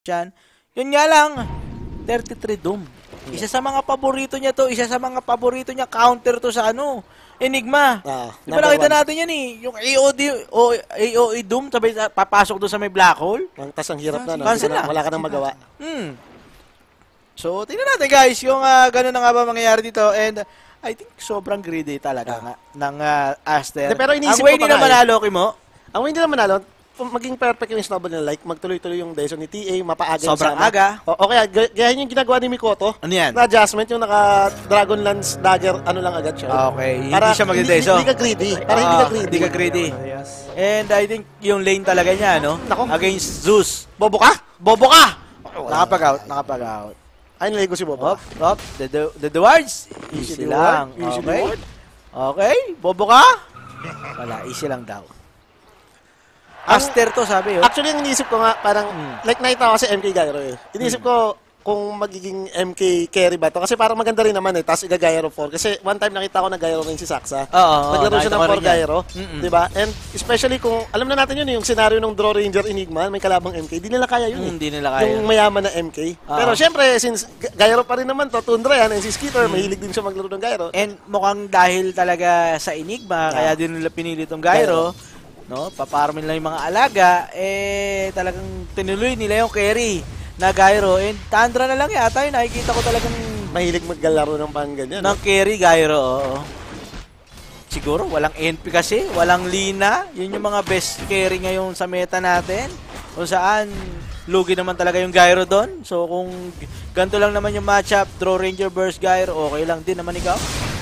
Yan. Yun nga lang, 33 Doom. Isa sa mga paborito niya to, isa sa mga paborito niya counter to sa ano, Enigma. Di ba nakita natin yan eh, yung AOE Doom, sabay papasok doon sa may black hole. Tas ang hirap na, no? Wala ka nang magawa. So, tingnan natin guys, yung gano'n na nga ba mangyayari dito, and I think sobrang greedy talaga nga ng Aster. Pero ang way nila manalo, Kimo? Ang way nila manalo, maging perfect yung snowball nila, like magtuloy-tuloy yung Dyson ni TA, mapaaga sobrang aga. O kaya, gayahin yung ginagawa ni Mikoto. Ano yan? Na adjustment, yung naka-Dragon Lance Dagger, ano lang agad siya. Okay, para hindi siya mag-Dyson. Hindi ka greedy. Para hindi ka greedy. And I think yung lane talaga niya, no? Against Zeus. Bobo ka? Bobo ka! Nakapag-out. Ay, naligo si Bobo. The Dwarves. Easy lang. Okay. Okay, Bobo ka? Wala, easy lang daw. Aster to, sabi yun. Actually, yung iniisip ko nga, parang, like nakita ko kasi MK Gyro eh. Iniisip ko kung magiging MK carry ba to. Kasi parang maganda rin naman eh, tapos iga-Gyro 4. Kasi one time nakita ko na Gyro rin si Saksa. Naglaro siya ng 4 Gyro. Diba? And especially kung, alam na natin yun, yung scenario ng Draw Ranger Enigma, may kalabang MK, di nila kaya yun eh. Hindi nila kaya. Yung mayaman na MK. Pero syempre, since Gyro pa rin naman to, Tundra yan, and si Skitter, mahilig din siya maglaro ng Gyro. And mukhang dahil talaga sa Enigma, kaya din nila pinili itong Gyro. No, paparmin lang yung mga alaga, talagang tinuloy nila yung carry na Gyro. And Tundra na lang yata yun, nakikita ko talagang mahilig maglalaro ng pang ganyan. Ng carry Gyro, oo. Siguro, walang NP kasi, walang Lina. Yun yung mga best carry ngayon sa meta natin. Kung saan, lugi naman talaga yung Gyro doon. So, kung ganito lang naman yung matchup, Draw Ranger versus Gyro, okay lang din naman ikaw.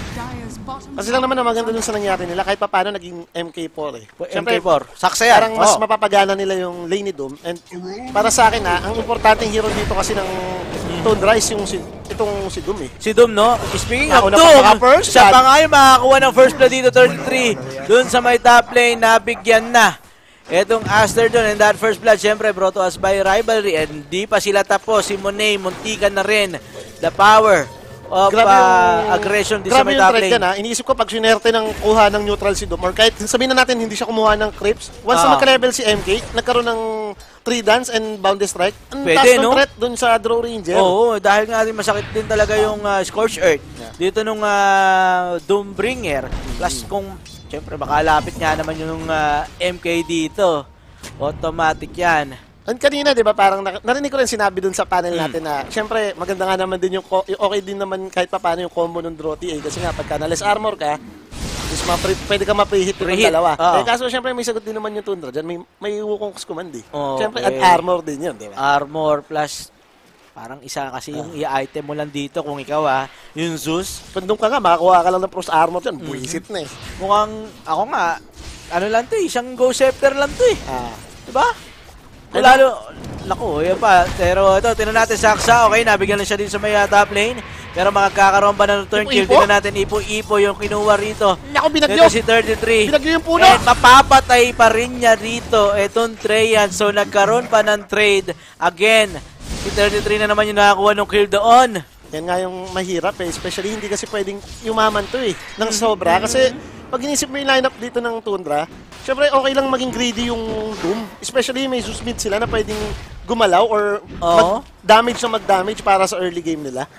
Kasi lang naman na maganda dun sa nangyari nila, kahit pa paano naging MK4 eh. MK4, saksa yan. Parang mas mapapagana nila yung lane ni Doom. And para sa akin ang importanteng hero dito kasi ng Tundra is yung itong si Doom eh. Si Doom, no? Speaking of Doom, siya pa nga yung makakuha ng first blood dito, 33. Dun sa may top lane, nabigyan na. Etong Aster dun, and that first blood, syempre, brought to us by rivalry. And di pa sila tapos. Si Monet, muntikan na rin. The power of aggression di sa may top lane. Iniisip ko pag sinerte ng kuha ng neutral si Doom, or kahit sabihin na natin hindi siya kumuha ng creeps, once na magka-level si MK, nagkaroon ng 3 dance and bounded strike, ang taas ng threat dun sa Draw Ranger. Oo, dahil nga din masakit din talaga yung Scorch Earth dito nung Doombringer. Plus kung, syempre, makalapit nga naman yung MK dito. Automatic yan. And kanina, di ba, parang narinig ko rin sinabi dun sa panel natin na, syempre, maganda nga naman din yung, okay din naman kahit pa paano yung combo ng Draw TA. Kasi nga, pagka na-less armor ka, is pwede ka ma-pre-hit yung dalawa. Kaso, syempre, may sagot din naman yung Tundra. Diyan, may Wukong's command eh. Syempre, at armor din yun, di ba? Armor plus, parang isa kasi yung i-item mo lang dito kung ikaw yung Zeus. Pandong ka nga, makakuha ka lang ng pros armor dyan, buwisit na eh. Mukhang, ako nga, ano lang to eh, isang go scepter lang to eh. Diba? Lalo, naku, yun pa. Pero ito, tinan natin Saksa. Okay, nabigyan na siya din sa may top lane. Pero makakakaroon pa ng turn kill. Tinan natin, Ipo-Ipo yung kinuha rito. Naku, binagyo! Ito si 33. Binagyo yung puno! And mapapatay pa rin niya rito itong Treyan. So, nagkaroon pa ng trade. Again, si 33 na naman yung nakakuha ng kill doon. Yan nga yung mahirap eh. Especially hindi kasi pwedeng yumaman to eh. Nang sobra. Kasi pag inisip mo yung lineup dito ng Tundra, syempre okay lang maging greedy yung Doom. Especially may Zeus mid sila na pwedeng gumalaw or mag-damage na mag-damage para sa early game nila.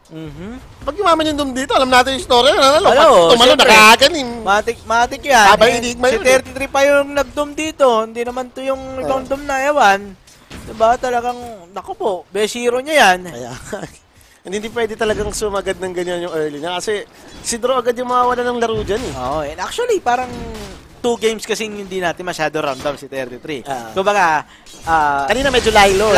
Pag yumaman yung Doom dito, alam natin yung story. Tumalo, nakakanin. Matik yan. Si 33 pa yung nag-Doom dito. Hindi naman to yung ibang Doom na ewan. Diba? Talagang, naku po, best hero niya yan. Hindi pwede talagang sumagad ng ganyan yung early na kasi si Draw agad yung mawawala ng laro dyan eh. And actually, parang 2 games kasing hindi natin masyado random si 33. Kumbaga, kanina medyo Lilo.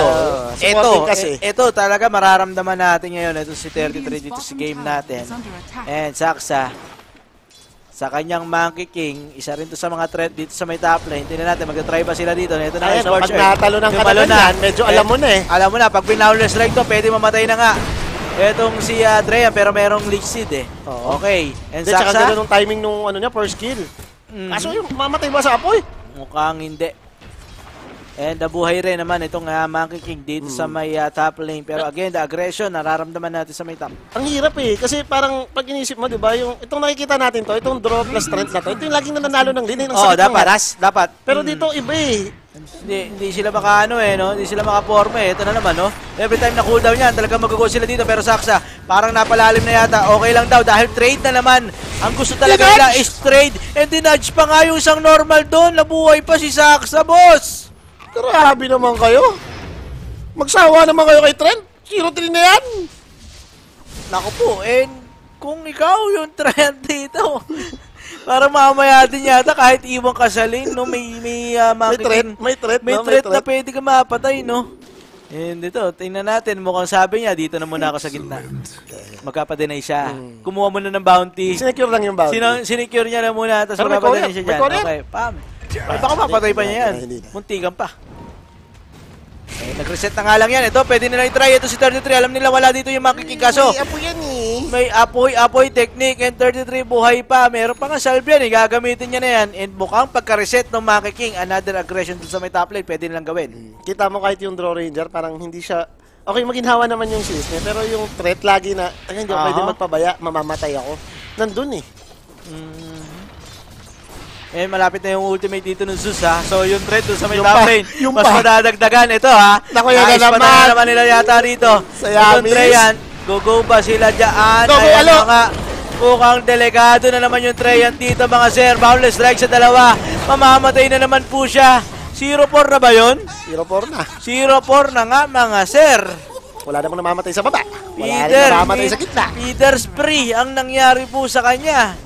Ito talaga mararamdaman natin ngayon. Ito si 33 dito sa game natin. And Saksa, sa kanyang Monkey King, isa rin to sa mga threat dito sa may top lane. Tingnan natin, magta-try ba sila dito? Ito na yung Scorch Earth. Pag natalo ng katagal medyo alam mo na eh. Alam mo na, pag pinawless strike to, pwede mamatay na nga. Itong si Dreyan, pero merong leech seed eh. Okay. And Saksa? Tsaka gano'n nung timing nung ano niya, first kill. Kaso yung mamatay ba sa apoy? Mukhang hindi. And nabuhay rin naman itong Monkey King dito sa may top lane. Pero again, the aggression, nararamdaman natin sa may top. Ang hirap eh. Kasi parang pag inisip mo, di ba, yung itong nakikita natin to, itong draw plus strength na to, ito yung laging nananalo ng lane. Ang sakit ng haras. Dapat. Pero dito, iba eh. Hindi sila makaano no? Hindi sila makaporma Ito na naman, no? Every time na cooldown yan, talagang mag-go sila dito. Pero Saksa, parang napalalim na yata. Okay lang daw dahil trade na naman. Ang gusto talaga nila is trade. And dinudge pa nga yung isang normal doon. Nabuhay pa si Saksa, boss! Grabe naman kayo. Magsawa naman kayo kay Trent. 0-3 na yan. Naku po, kung ikaw yung Trent dito... Para mamaya din yata kahit iwan ka sa lane, no? May threat na pwede ka mapatay, no? And ito, tingnan natin. Mukhang sabi niya, dito na muna ako sa gitna. Magkapadenay siya. Kumuha muna ng bounty. Sinecure lang yung bounty. Sinecure niya na muna, tapos magkapadenay siya dyan. Okay, pam. Ay, baka mapatay pa niya yan. Muntikan pa. Nag-reset na nga lang yan. Ito, pwede nila i-try. Ito si 33. Alam nila wala dito yung makiking kaso. May apoy yan May apoy technique. And 33 buhay pa. Meron pa nga salve yan. Gagamitin niya na yan. And mukhang pagka-reset ng makiking, another aggression dun sa may top lane, pwede nilang gawin. Kita mo kahit yung Draw Ranger, parang hindi siya... Okay, maginhawa naman yung sis niya. Pero yung threat lagi na, hindi ako pwede magpabaya, mamamatay ako. Nandun malapit na yung ultimate dito ng Zeus, ha. So, yung threat dun sa may top lane, mas madadagdagan. Ito, ha. Nakuya na naman nila yata rito. Sa Yamis. Go ba sila dyan? Go, mukhang delikado na naman yung Treyan dito, mga sir. Boundless strike sa dalawa. Mamamatay na naman po siya. 0-4 na ba yun? 0-4 na. 0-4 na nga, mga sir. Wala namang namamatay sa baba. Wala namang namamatay sa gitna. Feeder spree ang nangyari po sa kanya.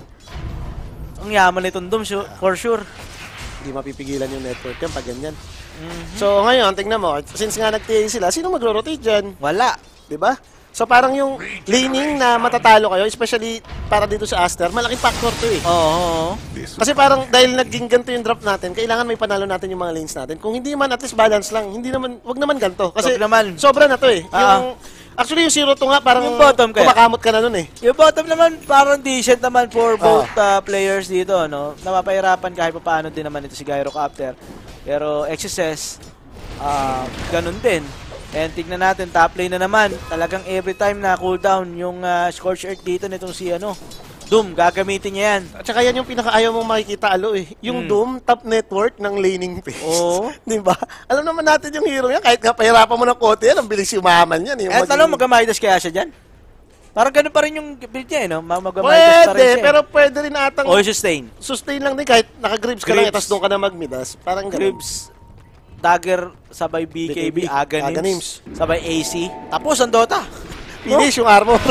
Ang yaman nitong Doom, for sure. Hindi mapipigilan yung network yan pag ganyan. So ngayon, tingnan mo, since nga nag-TA sila, sino magro-rotate dyan? Wala. Diba? So parang yung laning na matatalo kayo, especially para dito sa Aster, malaking factor to Oo. Kasi parang dahil naging ganito yung drop natin, kailangan may panalo natin yung mga lanes natin. Kung hindi man, at least balance lang. Hindi naman, wag naman ganito. Kasi sobra na to Actually, yung 0-2 nga, parang yung bottom kumakamot ka na nun Yung bottom naman, parang decent naman for both players dito, no? Napapahirapan kahit pa paano din naman ito si Gyrocopter. Pero XSS, ganun din. And tignan natin, top lane na naman. Talagang every time na cooldown yung Scorched Earth dito nitong si Doom, gagamitin niya yan. At saka yan yung pinakaayaw mong makikita, Yung Doom, top network ng laning phase. Oo. Diba? Alam naman natin yung hero yan, kahit pahirapan mo ng kote yan, ang bilis yumaman yan. Tanong, mag-Midas kaya siya dyan? Parang ganun pa rin yung build niya, no? Mag-Midas pa rin siya. Pero pwede rin atang... O sustain. Sustain lang din, kahit naka-grips ka lang, tapos doon ka na mag-Midas. Parang ganun. Grips, Dagger, sabay BKB, Aghanim, sabay AC. Tapos ang Dota. Finish yung armor.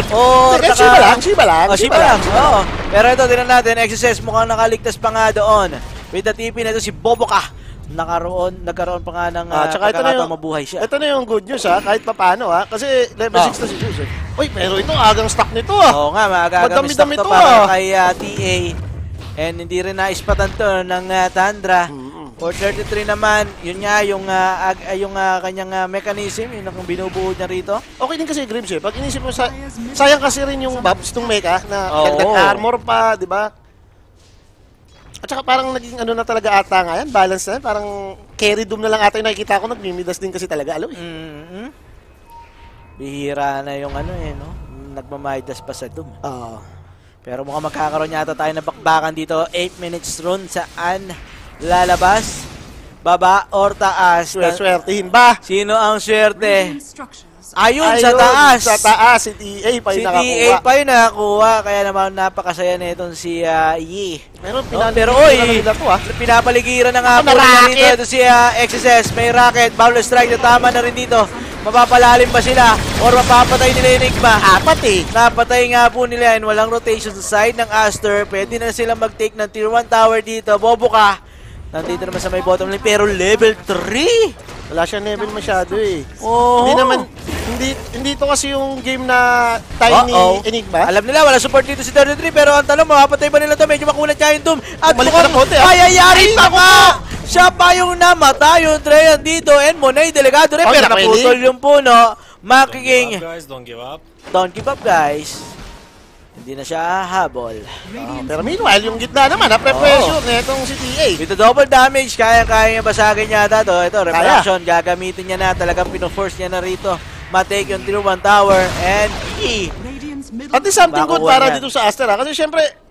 Shiba lang. Oo. Pero ito, tinan natin, XSS mukhang nakaligtas pa nga doon. With the TP na ito si Boboka. Nagkaroon pa nga ng pagkakataong mabuhay siya. Ito na yung good news, kahit pa paano, kasi level 6 na si Zeus. Uy, pero ito, agang stock nito, Oo nga, maagang stock to para kay TA. And hindi rin naispatan to ng Tundra. For 33 naman, yun nga, yung kanyang mechanism, yun ang binubuo niya rito. Okay din kasi Grims Pag inisip mo, sayang kasi rin yung buffs ng mecha na nag-armor pa, di ba? At saka parang naging na talaga ata nga yan, balance na yan. Parang carry doom na lang ata yung nakikita ko, nagmimidas din kasi talaga, Bihira na yung nagmamidas pa sa doom. Pero mukhang magkakaroon yata tayo ng bakbakan dito. 8 minutes run, saan lalabas, baba or taas? Swertihin ba? Sino ang swerte? Ayun, sa taas. Sa taas, si TA pa yung nakakuha. Si TA pa yung nakakuha. Kaya naman napakasaya na itong si Yi. Pero pinapaligiran na nga po nila dito. Ito si XSS. May rocket. Boundless strike na tama na rin dito. Mapapalalim ba sila? Or mapapatay nila yung Enigma? Napatay nga po nila yan. Walang rotation sa side ng Aster. Pwede na sila mag-take ng tier 1 tower dito. Bobo ka. Nandito naman sa may bottom lane. Pero level 3. Wala siyang level masyado Oh. Hindi to kasi yung game na tiny Enigma. Alam nila, wala support dito si 33. Pero ang tanong, mapapatay ba nila to? Medyo makulat siya yung Doom. At mukhang mayayari pa ka! Siya pa yung namatay yung Treyan dito. And Monay, delegado rin. Pero naputol yung puno. Makiking. Don't give up, guys. Hindi na siya habol. Pero meanwhile, yung gitna naman, na-pressure na itong si TA. Dito double damage, kaya niya basagin yata to. Ito, reflection, gagamitin niya na. Talagang pino-force niya na rito. Ma-take yung tier 1 tower and At least something good para dito sa Aster. Kasi syempre,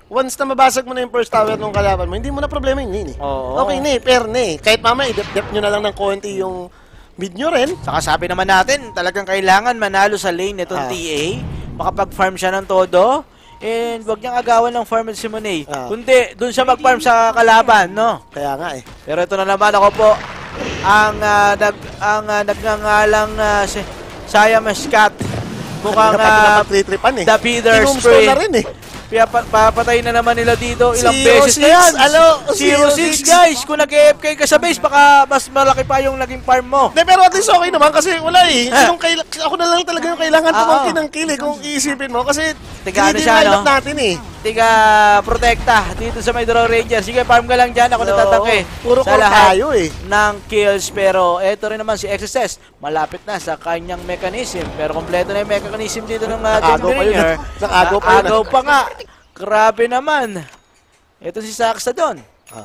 once na mabasag mo na yung first tower ng kalaban mo, hindi mo na problema yung lane eh. Oo. Okay na eh, fair na eh. Kahit mamaya, i-dep nyo na lang ng konti yung mid nyo rin. Saka sabi naman natin, talagang kailangan manalo sa lane nitong TA. Makapag-farm siya ng todo. And wag niyang agawan ng farm si Monet. Kundi, dun siya mag-farm sa kalaban, no? Kaya nga eh. Pero ito na naman ako po, ang nagngangalang Saya Mascat. Mukhang the feeder spray. Na rin eh. Papatayin na naman nila dito. Ilang beses na yan. 0-6 guys. Kung nag-AFK ka sa base, baka mas malaki pa yung naging farm mo. De, pero at least okay naman kasi wala eh. Ako na lang talaga yung kailangan tumangkin ng kill eh, kung iisipin mo. Kasi hindi lineup natin eh. Tiga protekta dito sa may Draw Ranger. Sige, farm ka lang dyan. Ako natatake. Puro sa lahat tayo eh. ng kills. Pero eto rin naman si XSS. Malapit na sa kanyang mechanism. Pero kompleto na yung mechanism dito ng Dreambringer. Agaw pa nga. Grabe naman. Ito si Saksa doon.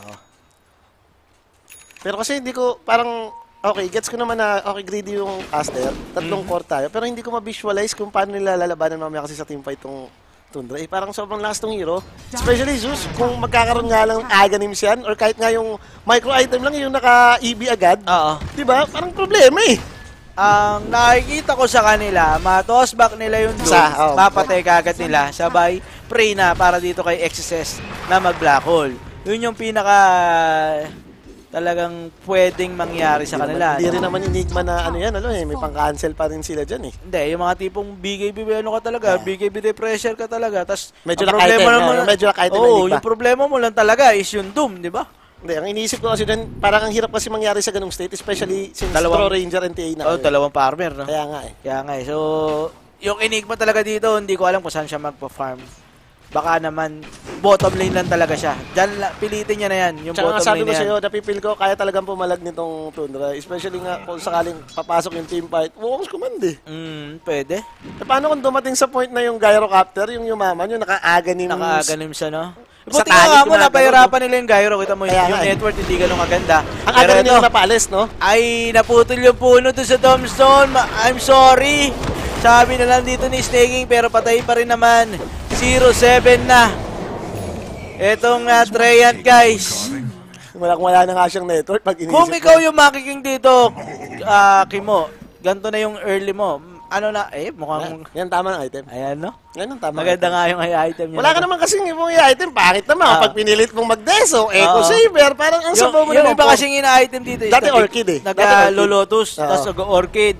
Pero kasi hindi ko, parang, okay, gets ko naman na, okay, greedy yung Aster. Tatlong core tayo. Pero hindi ko ma-visualize kung paano nila lalabanan mamaya kasi sa teamfight itong Tundra. Eh, parang sobrang last ng hero. Especially Zeus, kung magkakaroon nga lang ng Aganims yan, or kahit nga yung micro-item lang yung naka-EB agad. Diba? Parang problema eh. Ang nakikita ko sa kanila, ma-toss back nila yung doom, papatay kagad nila, sabay, pray na para dito kay XSS na mag-black hole. Yun yung pinaka talagang pwedeng mangyari sa kanila. Hindi rin naman enigma na ano yan, may pang-cancel pa rin sila dyan eh. Hindi, yung mga tipong BKB ano ka talaga, BKB de-pressure ka talaga, tas medyo naka-item yung problema mo lang talaga is yung doom, di ba? Hindi, ang iniisip ko kasi din, parang ang hirap kasi mangyari sa ganung state, especially since Draw Ranger and TA na. Dalawang farmer, no? Kaya nga eh. So, yung enigma talaga dito, hindi ko alam kung saan siya magpa-farm. Baka naman, bottom lane lang talaga siya. Diyan, pilitin niya na yan, yung tsaka bottom sabi lane ko sa'yo, napipil ko, kaya talagang pumalag nitong Tundra. Especially nga, kung sakaling papasok yung team fight, focus command eh. Pwede. E paano kung dumating sa point na yung gyrocopter, yung yumaman, yung naka-aganim siya, no? Buti nga mo, napahirapan nila yung gyro. Kita mo yung network, hindi ganun kaganda. Ang aganim nila napalis, no? Ay, naputol yung puno doon sa tombstone. I'm sorry. Sabi na lang dito ni Snaking, pero patay pa rin naman. 0-7 na. Etong Treyant, guys. Wala na nga siyang network. Kung ikaw yung makiking dito, Kimo, ganito na yung early mo. Ano na, mukhang... Yan tama ng item. Ayan, no? Yan ang tama. Maganda nga yung item niya. Wala ka naman kasing ibang item. Bakit naman? Pag pinilit mong mag-deso, Eco Saver, parang ang sabaw mo naman. Yung iba kasing ina-item dito. Dati Orchid eh. Nag-Lolotus, tapos Orchid.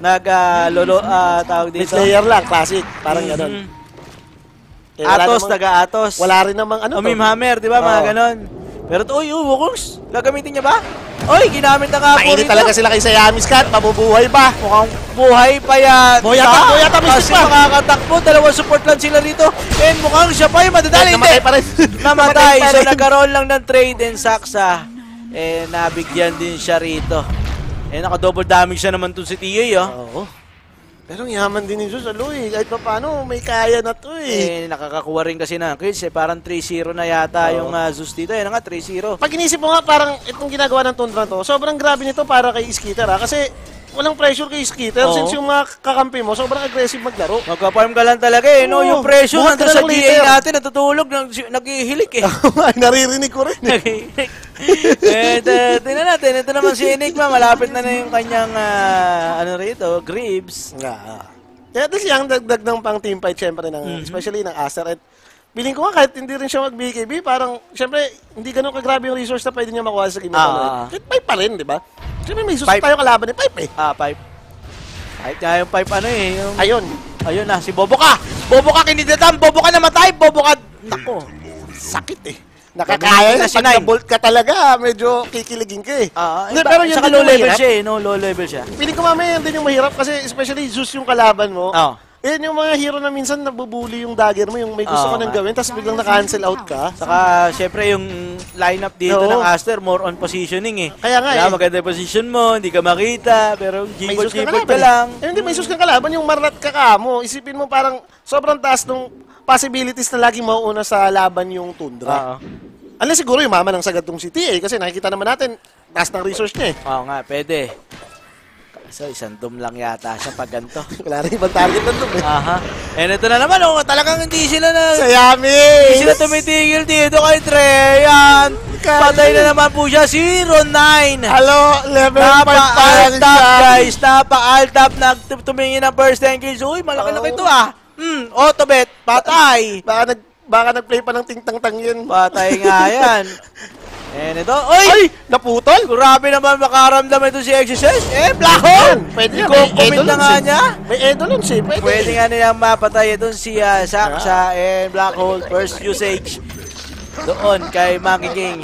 Tawag dito. Mid-layer lang, classic. Parang gano'n. Atos, taga-Atos. Wala rin namang ano to. Hammer, di ba? Mga gano'n. Pero ito, Wukong, gagamitin niya ba? Oy, ginamit na nga po mainit talaga sila kay Sayami Scott, mabubuhay ba? Mukhang buhay pa yan. Buhay yata, kasi makakatakbo, dalawang support lang sila dito. And mukhang siya pa yung madadali. Namatay pa rin. Namatay. So nagkaroon lang ng trade and Saksa. Nabigyan din siya rito. Naka-double damage siya naman to si TA, Oo. Pero yaman din ni Zeus, kahit pa paano, may kaya na to nakakakuha rin kasi na kills parang 3-0 na yata yung Zeus dito. Yan nga, 3-0. Pag inisip mo nga, parang itong ginagawa ng Tundra to, sobrang grabe nito para kay Skitter kasi walang pressure kay Skitter since yung mga kakampi mo, sobrang aggressive maglaro. Magka-farm ka lang talaga no? Yung pressure nandun sa GA natin, natutulog, naghihilik Ay, naririnig ko rin tingnan natin, ito naman si Enigma, malapit na yung kanyang Greaves. Kaya at least yung dagdag ng pang team fight syempre, especially ng Aster. At piling ko nga kahit hindi rin siya mag-BKB, parang syempre hindi ganun kagrabe yung resource na pwede niya makuha sa game. Kahit pipe pa rin, di ba? Syempre may susunod tayo kalaban ni pipe pipe. Kahit nga yung pipe Ayun na, si Boboka! Boboka kinidatam! Boboka namatay! Boboka! Nako! Sakit nakakaya na pag na-bolt ka talaga, medyo kikiligin ka pero yun saka low level siya low level siya. Piling ko mamaya yan din yung mahirap kasi especially Zeus yung kalaban mo. Yan yung mga hero na minsan nabubuli yung dagger mo, yung may gusto ka nang gawin, tapos biglang na-cancel out ka. Saka, syempre, yung lineup dito ng Aster, more on positioning Kaya nga maganda yung position mo, hindi ka makita, pero G-board ka lang. Hindi, may sus kang kalaban, yung marat ka mo. Isipin mo parang sobrang taas ng possibilities na laging mauuna sa laban yung Tundra. Unless siguro yung mama ng sagad tong si TA kasi nakikita naman natin taas ng resource niya Oo nga, pwede. So, isang dum lang yata siya pag ganito. Wala rin ibang target ng Doom eh. Aha. And ito na naman, talagang hindi sila Sayami! hindi sila tumitigil dito kay Treyan. Patay na naman po siya, 0-9. Halo, level 5 pa lang Napa-alt up, guys. Napa-alt up. Tumingin ng first 10 kills. Uy, malaki-laki ito ah. Autobet, patay. Baka nag-play pa ng ting-tang-tang yun. Patay nga yan. And ito, oy! Naputol! Grabe naman makaramdam ito si Exercise. Black Hole! Pwede yan. Comment na nga niya. May Edolons eh. Pwede nga nilang mapatay itong si Saksa and Black Hole first usage. Doon kay Monkey King.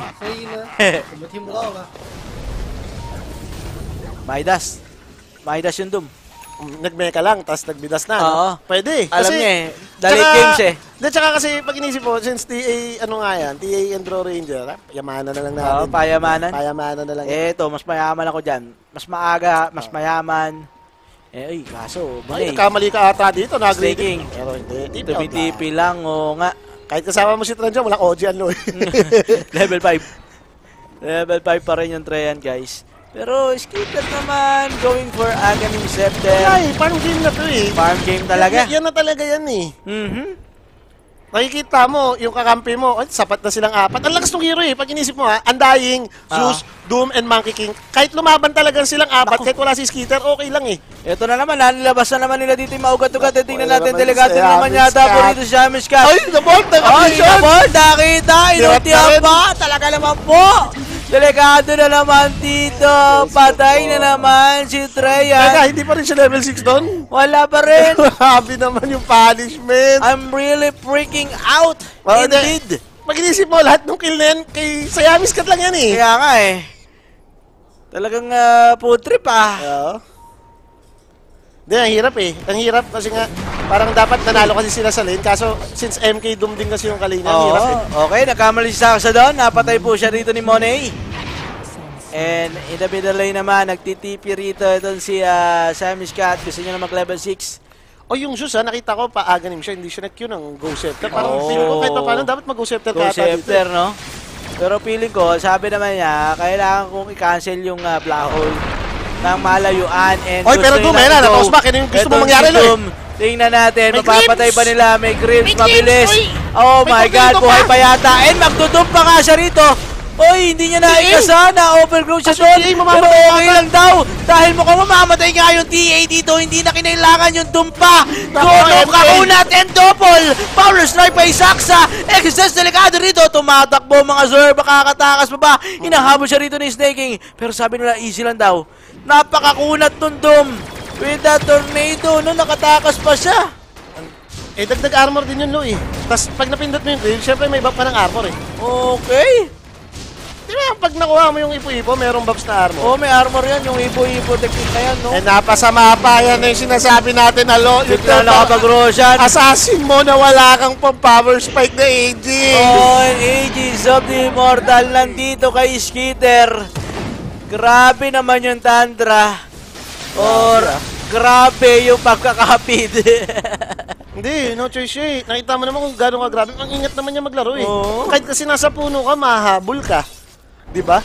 Midas. Midas yung Doom. Nagmeka lang, tapos nagbidas na. Oo. Pwede. Alam niya eh. Dali games eh. Tsaka kasi pag inisip mo, since TA, ano nga yan, TA and Draw Ranger, yamanan na lang natin. Oo, payamanan. Payamanan na lang. Eto, mas mayaman ako dyan. Mas maaga, mas mayaman. Ay, kaso, Ay, nagkamali ka ata dito, Staking. Pero hindi. Tupi-tipi lang, oo nga. Kahit kasama mo si Tran dyan, walang OG ano eh. Level 5. Level 5 pa rin yung Treyan, guys. Pero Skitter naman, going for Aghanim Scepter. Ay, farm game na to eh. Farm game talaga. Yan na talaga yan eh. Nakikita mo, yung kakampi mo, ay, sapat na silang 4. Ang lakas ng hero eh. Pag inisip mo ha, Undying, Zeus, Doom, and Monkey King. Kahit lumaban talaga silang 4, kahit wala si Skitter, okay lang eh. Ito na naman, nalilabas na naman nila dito yung maugat-ugat. Tingnan natin, delegado naman yata po dito si Amish Cat. Ay, na-bolt! Nakita! Inutihan pa! Talaga naman po! Delegado na naman dito. Patay na naman si Treyan. Teka, hindi pa rin siya level 6 doon? Wala pa rin. Grabe naman yung punishment. I'm really freaking out. Indeed. Mag-inisip mo, lahat ng kill na yan, kay Sayamis Cat lang yan eh. Kaya nga eh. Talagang food trip ah. Oo. Hindi, ang hirap eh. Ang hirap kasi nga, parang dapat nanalo kasi sila sa lane. Kaso, since MK Doom din kasi yung kalina, ang hirap eh. Okay, nagkamali si Saksa doon. Napatay po siya rito ni Monet. And in the middle lane naman, nagtitipi rito itong si Sammy's Cat. Gusto niya na mag-level 6. O yung Zeus naakita ko, paaganim siya. Hindi siya nag-queue ng Go Scepter. Parang feeling ko kahit pa paano, dapat mag-Go Scepter ka ata dito. Go Scepter, no? Pero feeling ko, sabi naman niya, kailangan kong i-cancel yung Black Hole ng malayuan. And oy, pero Doom, na tapos ba? Kaya yung gusto mo mangyari, Loy? Tingnan natin, may mapapatay ba nila? May grips, mabilis. Oy, oh my God, buhay pa yata. And magdudump pa nga siya rito. Oy, hindi niya naikasa na overgrowth siya doon. Pero okay lang daw. Dahil mukhang mamamatay nga yung TA dito. Hindi na kinailangan yung dumpa. Gono kaunat and double. Power strike pa Saksa. Excess delikado rito. Tumatakbo mga Zor. Makakatakas pa ba? Inahabol siya rito ni Snaking. Pero sabi nila easy lang daw. Napakakunat nun Dom. With that tornado, no, nakatakas pa siya. Eh, dagdag armor din yun, Loy. Tapos pag napindot mo yung clear, syempre may buff ka ng armor eh. Okay. Di ba, pag nakuha mo yung ipo-ipo, merong buffs na armor. Oh, may armor yan. Yung ipo-ipo technique na yan, no? Eh, napasama pa yan na yung sinasabi natin, alo. Yung nakapag-roshan. Assassin mo na wala kang pang-power spike na Aegis. Oh, and Aegis of the Immortal nandito kay Skitter. Grabe naman yung Tundra. Or, grabe yung pagkakapid. Hindi, no choice siya eh. Nakita mo naman kung gano'ng kagrabe. Ang ingat naman niya maglaro eh. Oo. Kahit kasi nasa puno ka, mahabol ka. Diba?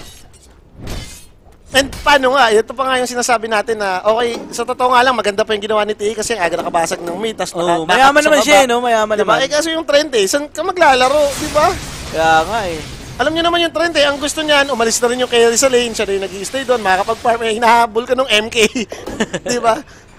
And paano nga, ito pa nga yung sinasabi natin na, okay, sa totoo nga lang, maganda pa yung ginawa ni TA kasi aga nakabasag ng mid, tas mayaman naman siya, no? Mayaman diba? naman. Eh kasi yung trend eh, saan ka maglalaro, diba? Kaya nga eh. Alam niyo naman yung trend eh, ang gusto niyan, umalis na rin yung carry sa lane, siya rin nag-i-stay doon, makakapag-farm, eh, hinahabol ka ng MK. Diba?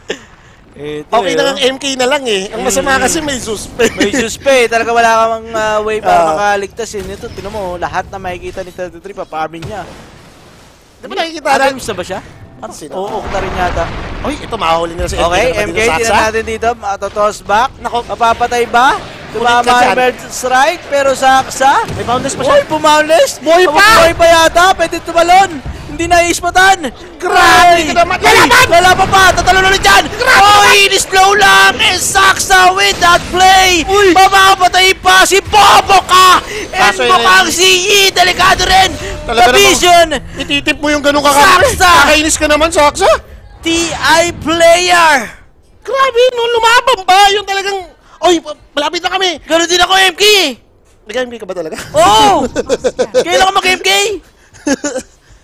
Okay na ang MK na lang eh. Ang masama kasi may suspe. May suspe. Talaga wala kang way para makaligtas eh. Ito, tinan mo, lahat na makikita ni 33, paparmin niya. Di ba nakikita na? Adams na ba siya? Sino? Oo, na rin yata. Oy, ito mahuli nila sa MK. Okay, MK, tinan natin dito. Toss back. Nako. Mapapatay ba? Tumama Emerald Strike, pero Saksa. May boundless pa siya. Uy, pumoundless. Buhay pa! Buhay pa yata. Pwede tumalon. Hindi na ispatan. Grabe ka naman. Lalaban! Lalaban pa. Tatalo na rin dyan. Oy, slow lang. And Saksa with that play. Uy! Mamapatay pa si Bobo ka. And Kaso mukhang si Yi. Delikado rin. Talaga The Vision. Ititip mo yung ganun kakampi. Saksa! Kakainis ka naman, Saksa. TI player. Grabe, no, lumaban ba? Yung talagang, oy, malapit na kami. Ganon din ako, MK. Nag-MK ka ba talaga? Oo. Kailan ka mag-MK?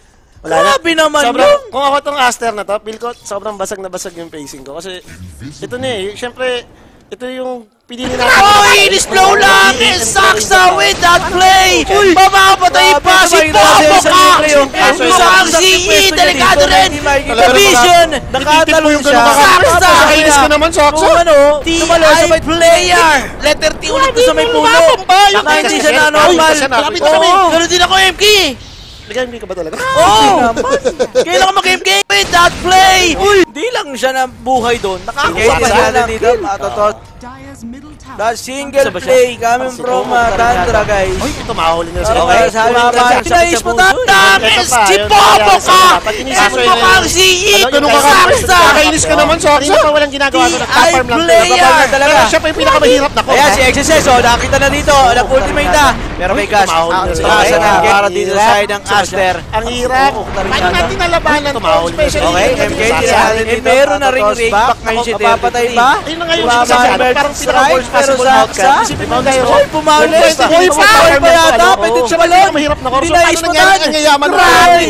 Wala na. Grabe naman Sobrang, yun. kung ako tong Aster na to, feel ko sobrang basag na basag yung pacing ko. Kasi ito na eh, syempre, ito yung pinili natin. Oh, inis blow lang! Saksa with that play! Mamapatay pa si Bobo ka! Mukhang si E, delikado rin! Division! Nakatalong siya. Saksa! Nakainis ka naman, Saksa. Kung ano, TI player! Letter T ulit ko sa may puno. Baka hindi siya na normal. Oo, ganun din ako MK eh. Nag-MK ka ba talaga? Oo! Kailangan mag-MK with that play! Di lang siya na buhay doon. Nakakuha pa siya na dito. Matotot. The single play coming from Tundra, guys. Uy, ito mahuli na sila. Okay, sabi naman. Sinais mo namin! Si Bobo ka! Mukhang si E! Saksa! Nakainis ka naman, Saksa. Hindi pa walang ginagawa ko. Nag-farm lang. Player! Pero siya pa yung pinakamahirap na ko. Ayan, si XSS, nakita na dito. Nag-ultimate na. Pero may gas. Asa na para dito sa side ng Aster. Ang hirap. Paano natin nalabanan to? Okay, MK, meron na ring back ngayon si Teo. Papatay ba? Ayun na ngayon siya sa parang pinaka-worst possible outcome. Isipin mo dahil pumalis. Power pa yata. Pwede siya balon. Mahirap na Hindi korso. Paano nangyari ang yayaman mo?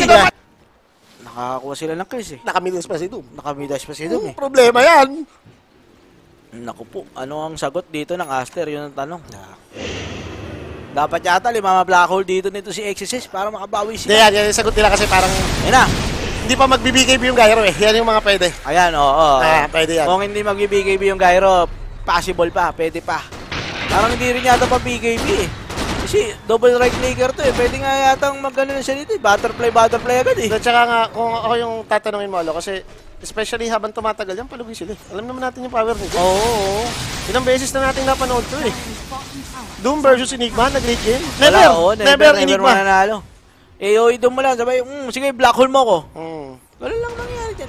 Nakakuha sila ng kills eh. Nakamilis pa si Doom. Nakamidas pa si Dum eh. Problema yan. Naku po, ano ang sagot dito ng Aster? Yun ang tanong. Dapat yata limama black hole dito nito si XSS para makabawi Hindi sila. yan, yung sagot nila kasi parang Yan na. hindi pa magbibigay yung gyro eh. Yan yung mga pwede. Ayan, oo. Pwede yan. Kung hindi magbibigay yung gyro, possible pa, pwede pa. Parang hindi rin yata pa BKB eh. Kasi double right clicker to eh. Pwede nga yata mag-ano na siya dito eh. Butterfly agad eh. At saka nga, kung ako yung tatanungin mo, kasi especially habang tumatagal yan, palugi sila eh. Alam naman natin yung power nito. Oo. Ilang beses na natin napanood to eh. Doom versus Enigma, nag-great game. Never Enigma. mananalo. AOE doon mo lang, sabay, sige, black hole mo ko. Ganun lang nangyari dyan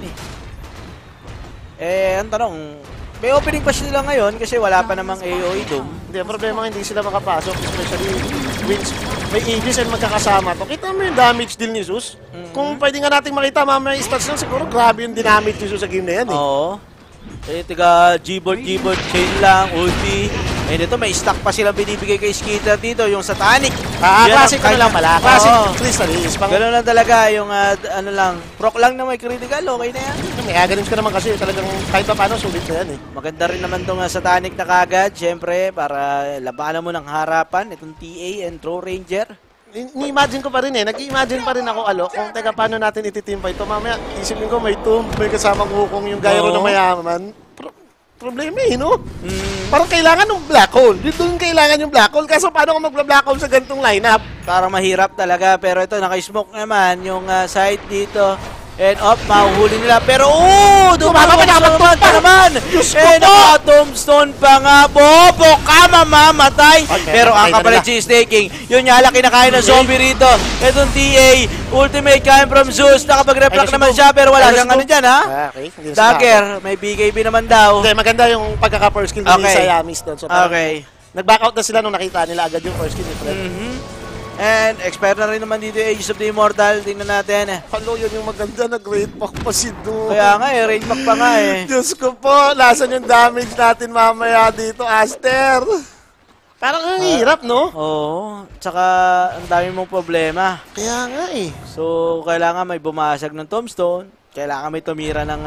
eh. Ang tanong, may opening pa sila ngayon kasi wala pa namang AOE doon. Hindi, ang problema hindi sila makapasok, especially wins. May Aegis and magkakasama to. Kita mo yung damage deal ni Zeus? Kung pwede nga natin makita mamaya yung stats lang, siguro grabe yung damage ni Zeus sa game na yan eh. Oo. Tiga G-board, chain lang, ulti. Ito, may stock pa silang binibigay kay Skitter dito, yung Satanic. Classic ko lang pala. Classic Crystallis. Gano'n lang talaga, yung ano lang, proc lang na may critical, okay na yan. May aganis ka naman kasi talagang kahit pa paano sulit na yan eh. Maganda rin naman itong Satanic na kagad, syempre, para labanan mo ng harapan, itong TA and Throw Ranger. Ni-imagine ko pa rin eh. Nag-imagine pa rin ako, kung teka paano natin ititimpa ito. Mamaya, isipin ko may Tomb, may kasamang hukong yung gyro na mayaman. Problema eh, no? Parang kailangan ng black hole. Doon kailangan yung black hole. Kaso paano kung mag-black hole sa ganitong lineup? Parang mahirap talaga, pero ito, naka-smoke naman yung side dito. And up, mahuhuli nila. Pero, dumamapa pa naman! And tombstone pa nga. Bobo ka, mamamatay! Pero ang kapalit si Staking, yun nga lang kinakain ng zombie rito. Itong TA, ultimate coming from Zeus. Nakapag-reflect naman siya, pero wala siyang ano dyan, ha? Okay. Dagger, may BKB naman daw. Hindi, maganda yung pagkaka-first kill ni Sayamis doon. So, okay. Nag-back out na sila nung nakita nila agad yung first kill ni Fred. And expire na rin naman dito yung Aegis of the Immortal. Tingnan natin. Hello, yun yung maganda. Nag-rate pack pa si Doom. Kaya nga rate pack pa nga eh. Diyos ko po, lasan yung damage natin mamaya dito, Aster. Parang ang hirap, no? Oo. Tsaka ang dami mong problema. Kaya nga eh. So, kailangan may bumasag ng tombstone. Kailangan may tumira ng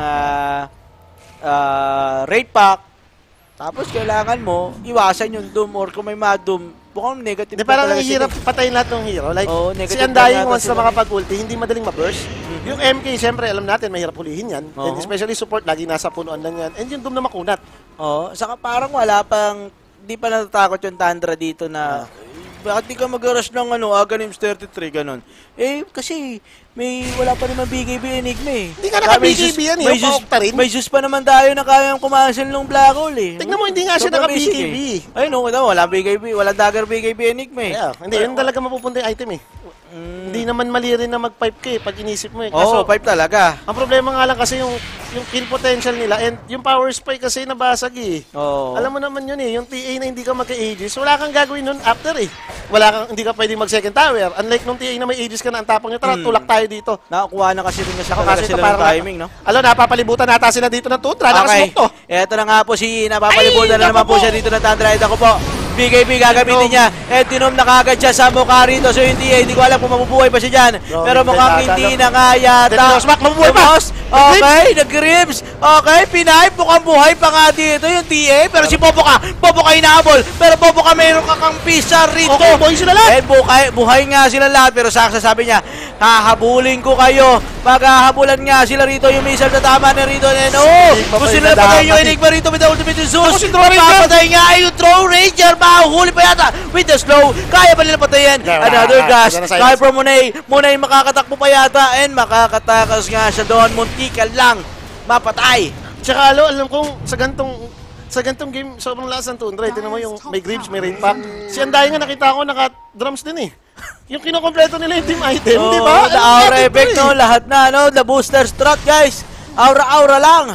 rate pack. Tapos kailangan mo iwasan yung Doom or kung may ma-Doom, bukang negative. Di parang ang hirap patayin lahat ng hero. Like, si Undying once na makapag-ulti, hindi madaling ma-burst. Yung MK, siyempre, alam natin, mahirap ulihin yan. And especially support, lagi nasa punuan lang yan. And yung Doom na makunat. Oo. Saka parang wala pang, di pa natatakot yung Tundra dito na, bakit di ka mag-rush ng Aghanim 33, ganun. Kasi wala pa naman BKB Enigma eh. Hindi ka naka-BKB yan eh, yung pa-okta rin. May Zeus pa naman tayo na kayang kumansel ng Black Hole eh. Tignan mo, hindi nga siya naka-BKB. Ayun wala BKB, wala dagger BKB Enigma eh. Hindi, yun talaga mapupunta yung item eh. Hindi naman mali rin na mag-pipe ka eh, pag inisip mo eh. Oo, pipe talaga. Ang problema nga lang kasi yung kill potential nila and yung power spike kasi nabasag eh. Oo. Alam mo naman yun eh, yung TA na hindi ka magka-Aegis, wala kang gagawin nun after eh. Hindi ka pwedeng mag-second tower. Unlike nung TA na may Aegis ka na, ang tapang nyo, tara, tulak tayo dito. Nakakuha na kasi rin na sila ng timing, no? Alam, napapalibutan nata sila dito ng Tundra, nakasmoke to. Eto na nga po napapalibutan na naman po siya dito ng Tundra. Ito ko po, BKB gagamitin niya. And dinom na kagad siya sa mukha rito. So hindi ko alam kung mabubuhay pa siya dyan. Pero mukhang hindi na nga yata. Mabubuhay pa! Okay, nag-ribs. Okay, pinay. Mukhang buhay pa nga dito yung TA. Pero si Boboka inaabol. Pero Boboka mayroon kakampi siya rito. Okay, buhay sila lahat. Buhay nga sila lahat. Pero Saksa sabi niya, hahabulin ko kayo. Paghahabulan nga sila rito yung missile na tama na rito. And gusto nila patay yung Enigma rito with the ultimate Zeus. Papatay nga yung Throw Ranger. Mahuhuli pa yata with the slow. Kaya ba nila patayin? Another gas. Kaya from Munay makakatakbo pa yata. And makakatakas nga siya doon. Muntikan lang mapatay. Tsaka alam kong sa gantong game, sobrang lakas ng Tundra. Tingnan mo yung may Greaves, may Rain Pack. Si Anday nga nakita ko naka-drums din eh. Yung kinukompleto nila yung team item, di ba? The aura effect, no? Lahat na, no? The booster strat, guys. Aura-aura lang.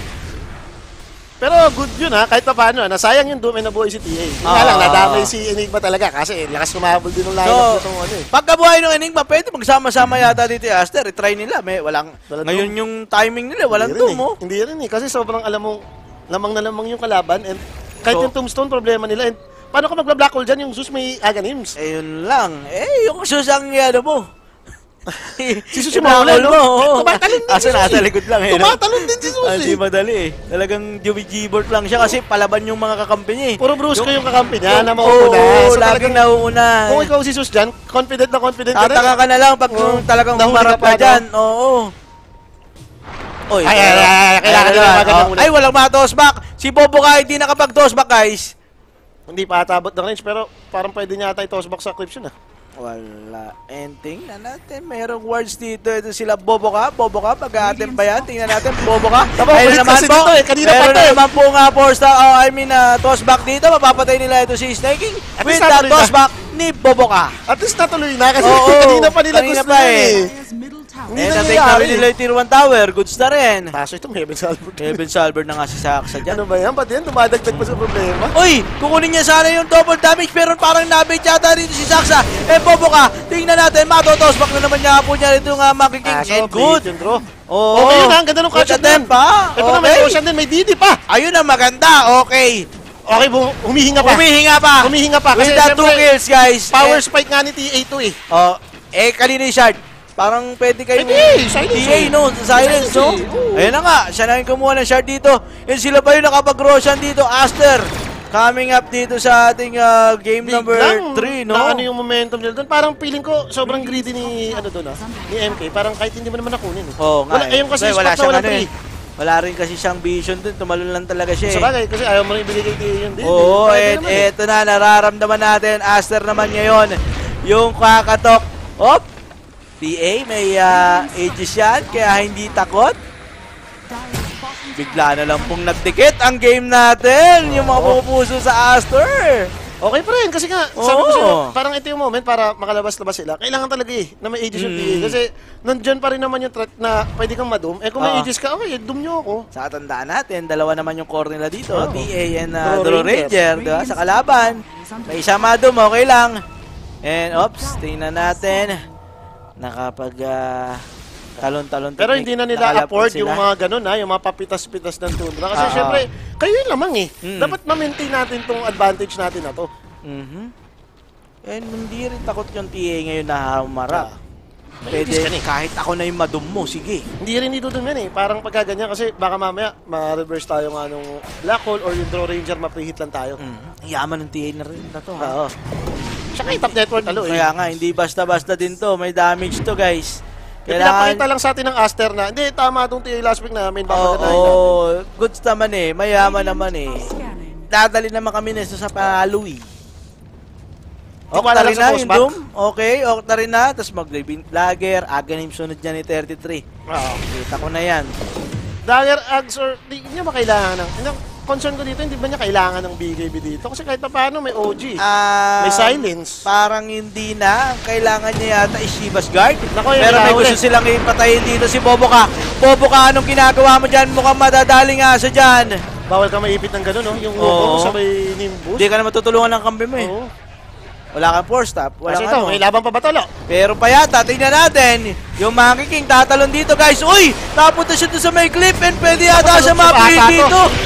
Pero good yun ha, kahit pa paano. Nasayang yung Doom and nabuhay si TA. Kaya lang, nadamay si Enigma talaga kasi lakas kumabol din ng lineup nitong ano eh. Pagkabuhay ng Enigma, pwede magsama-sama yata dito yung Aster. I-try nila. Ngayon yung timing nila, walang Doom, oh. Hindi rin eh, kasi sobrang alam mo, lamang na lamang yung kalaban. And kahit yung Tombstone, problema nila. And paano ka magla-black hole dyan? Yung Zeus may Aganims. Yun lang. Yung Zeus ang ano mo. Si Zeus yung maulan, no? Tumatalon din si Zeus. Nasa likod lang eh. Tumatalon din si Zeus eh. Hindi madali eh. Talagang Jubby-Gibort lang siya kasi palaban yung mga kakampi niya eh. Puro brusco yung kakampi niya na mauuna. So, laging nauuna. Kung ikaw si Zeus dyan, confident na confident ka tataka ka na lang pag talagang humarap ka dyan. Oo. Oy, kailangan nila magandang ulit. Ay, walang ma-toss back. Si Boboka hindi nakapag-toss back, guys. Hindi pa atabot ng range, pero parang pwede niya ata i-toss back sa clips yun ah. Wala. And tingnan natin, mayroong wards dito. Ito sila Boboka. Pag-a-attempt ba yan? Tingnan natin, Boboka. Ayun naman po. Kanina pa ito. naman po nga toss back dito. Mapapatay nila ito si Snaking with the toss back ni Boboka. At least natuloy na kasi kanina pa nila gusto na eh. Eh, na-take na rin nila yung Tier 1 Tower. Goods na rin. Kaso itong Heaven Salver. Heaven Salver na nga si Saksa dyan. Ano ba yan? Ba't yan? Dumadagdag pa sa problema? Uy! Kukunin niya sana yung double damage pero parang nabait yata rito si Saksa. Boboka, tingnan natin. Matotos back na naman niya po niya rito nga makiking. And good. Okay yun ha. Ang ganda nung catch-up din. Ito na may ocean din. May DD pa. Ayun na maganda. Okay. Okay, humihinga pa. Humihinga pa. With the 2 kills, guys. Power spike nga ni TA2 eh. Kanina yung shard. Parang pwede kayo silence no? Silence, no? Ayun na nga, siya na yung kumuha ng shard dito. Yun sila ba yung nakapag-roshan dito? Aster, coming up dito sa ating game number 3, no? Ano yung momentum nila doon? Parang feeling ko, sobrang greedy ni, ni MK. Parang kahit hindi mo naman nakunin. Oo nga. Ayun kasi spot na walang free. Wala rin kasi siyang vision dun. Tumalon lang talaga siya eh. Sabagay, kasi ayaw mo rin ibigay kay TA yun din. Oo, eto na, nararamdaman natin. Aster naman ngayon. Yung kakatok. TA, may ages yan, kaya hindi takot. Bigla na lang pong nagdikit ang game natin. Yung mga pupuso sa Aster. Okay pa rin, kasi nga, sabi ko sa'yo, parang ito yung moment para makalabas-labas sila. Kailangan talaga na may ages yung TA. Kasi nandyan pa rin naman yung threat na pwede kang madum. Kung may ages ka, okay, doom nyo ako. Sa tandaan natin, dalawa naman yung core nila dito. TA and Draw Ranger, diba? Sa kalaban. May isa madum, okay lang. And, tingnan natin. Nakapag talon-talon. Pero hindi na nila afford yung mga ganun yung mga papitas-pitas ng Tundra. Kasi syempre, kayo yun lamang eh. Dapat ma-maintain natin tong advantage natin na to. And hindi rin takot yung TA ngayon na humarap. Pwede, kahit ako na yung madum mo, sige. Hindi rin dito dun yan eh. Parang pagkaganyan kasi baka mamaya ma-reverse tayo ng anong black hole or yung Draw Ranger, ma-preheat lang tayo. Yaman ng TA na rin na to. Tsaka yung top network Kaya nga, hindi basta-basta din to. May damage to, guys. Pinapakita lang sa atin ng Aster na, hindi, tama itong TA last week namin. Goods naman eh. Mayaman naman eh. Dadali naman kami nito sa palo eh. Okta rin na yung Doom. Okay, okta rin na. Tapos mag-Living Dagger. Aganim sunod niya ni 33. Kita ko na yan. Dagger, Ags, or di niya ba kailangan ng... Concern ko dito, hindi ba niya kailangan ng BKB dito? Kasi kahit pa paano may OG. May silence. Parang hindi na. Kailangan niya yata i-Shiva's Guard. Pero may gusto silang ipatayin dito si Boboka. Boboka, anong ginagawa mo dyan? Mukhang madadaling asa dyan. Bawal ka maipit ng gano'n, no? Yung mo sa may Nimbus. Hindi ka na matutulungan ng kambi mo eh. Wala kang force stop. Kasi ito, may laban pa ba tolo? Pero pa yata, tingnan natin. Yung Monkey King tatalon dito, guys. Uy! Napunta siya doon sa may clip and pwede yata siya mapili dito.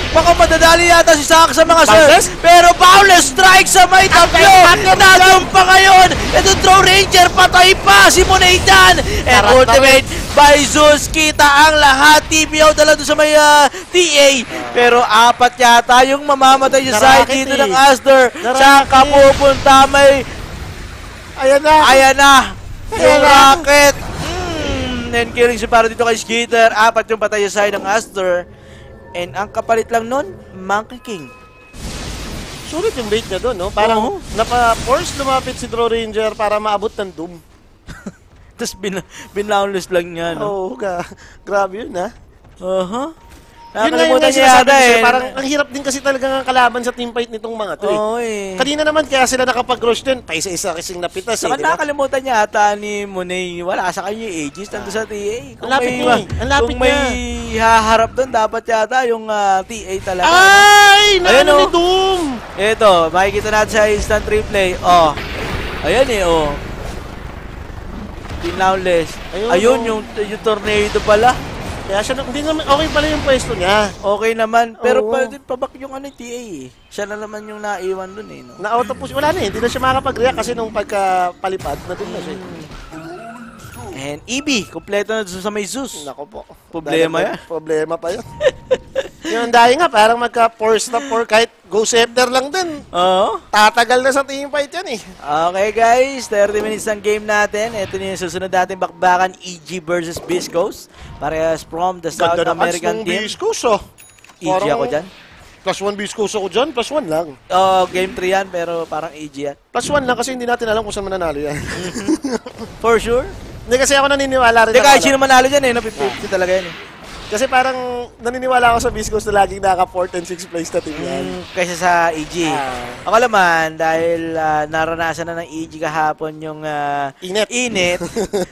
Baka madadali yata si Saka sa mga sir. Pero Boundless strike sa may tablo. Nadum pa ngayon. Ito throw ranger, patay pa si Monaitan. And ultimate by Zeus. Kita ang lahat. TBO dala doon sa may TA. Pero apat yata yung mamamatay sa side dito ng Aster. Saka pupunta may... Ayan na. Ayan na. Yung rocket. And killing si para dito kay Skitter. Apat yung patay sa side ng Aster. And ang kapalit lang nun, Monkey King. Sulit yung bait niya doon, no? Parang napa-force lumapit si Draw Ranger para maabot ng Doom. Tapos binlownless lang niya, no? Oo, grabe yun, ha? Yun nga yung niya yata, parang ang hirap din kasi talaga ng kalaban sa teamfight nitong mga to, eh. Kanina naman kaya sila nakapag-rush din, pa isa-isa kasing napitas, Saka nakalimutan niya ata ni Monet, wala sa kanya yung Aegis, nandun sa TA. Kung may haharap doon, dapat yata yung TA talaga. Ay! Naano ni Doom! Ito, makikita natin sa instant replay. Ayan Pinlownless. Ayun, yung tornado pala. Kaya siya, hindi naman, okay pala yung pwesto niya. Okay naman, pero pabak yung TA eh. Siya na naman yung naiwan dun eh. No? Na-auto push, wala na eh. Hindi na siya makakapag-react kasi nung pagkapalipad, na dun na siya. And EB, kompleto na sa may Zeus. Nako po. Problema yan. Problema pa yun. Yung dahil nga, parang magka-force na for kahit go scepter lang din. Tatagal na sa teamfight yan eh. Okay guys, 30 minutes ng game natin. Ito na yung susunod natin bakbakan, EG versus Biscos. Parehas from the South American team. Biscos, EG ako dyan. +1 Biscos ako dyan, +1 lang. Game 3 yan, pero parang EG yan. +1 lang kasi hindi natin alam kung saan mananalo yan. For sure? Hindi kasi ako naniniwala rin. Hindi kahit sino manalo dyan eh, 50-50 talaga yan eh. Kasi parang naniniwala ako sa Biscos na laging naka 4th and 6th place na team yan. Kaysa sa EG. Ako naman, dahil naranasan na ng EG kahapon yung init.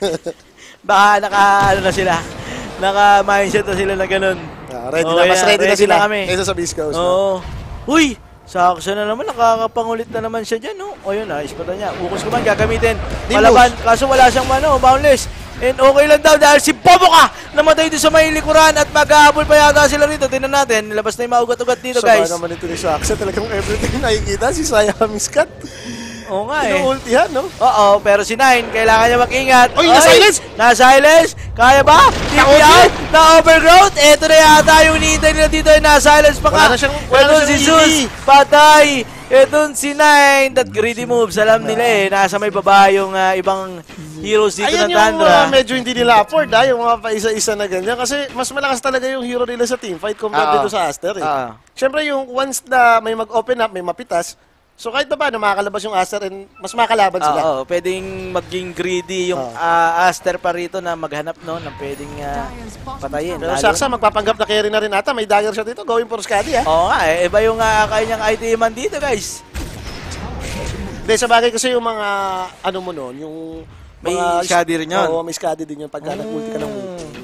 Baka na sila. Naka-mindset na sila na ganun. Ready na sila kami. Kaysa sa Biscos. Uy! Saksa na naman, nakakapangulit na naman siya dyan, no? O yun, ispatan niya. Ukos ko man, gagamitin. Palaban, kaso wala siyang boundless. And okay lang daw dahil si Boboka namatay dito sa may likuran at mag-aabol pa yata sila rito. Tingnan natin, nilabas na yung maugat-ugat dito, guys. Sama naman ito ni Saksa, talagang everything nakikita si Saya Miskat. Oo nga eh. Inuultihan, no? Oo, pero si Nine, kailangan niya mag-ingat. Oy, na-silence! Na-silence! Kaya ba? TP out! Na-overgrowth! Ito na yata yung hinihintay nila dito ay na-silence pa ka. Ito si Zeus, patay! Ito si Nine, that greedy moves. Alam nila eh, nasa may baba yung ibang heroes dito ng Tundra. Ayan yung medyo hindi nila afford yung mga paisa-isa na ganyan. Kasi mas malakas talaga yung hero nila sa teamfight compared dito sa Aster eh. Siyempre yung once na may mag-open up, may mapitas, so kahit pa paano makakalabas yung Aster and mas makakalaban sila. Oo, pwedeng maging greedy yung Aster pa rito na maghanap no, na pwedeng patayin. Pero Saksa, magpapanggap na carry na rin ata. May dagger siya dito, going for Skadi ha. Oo nga, iba yung kanyang iteman dito guys. Hindi, sa bagay kasi yung mga, ano mo nun, yung may Skadi rin yun. Oo, may Skadi din yun pagka nag-multi ka ng multi.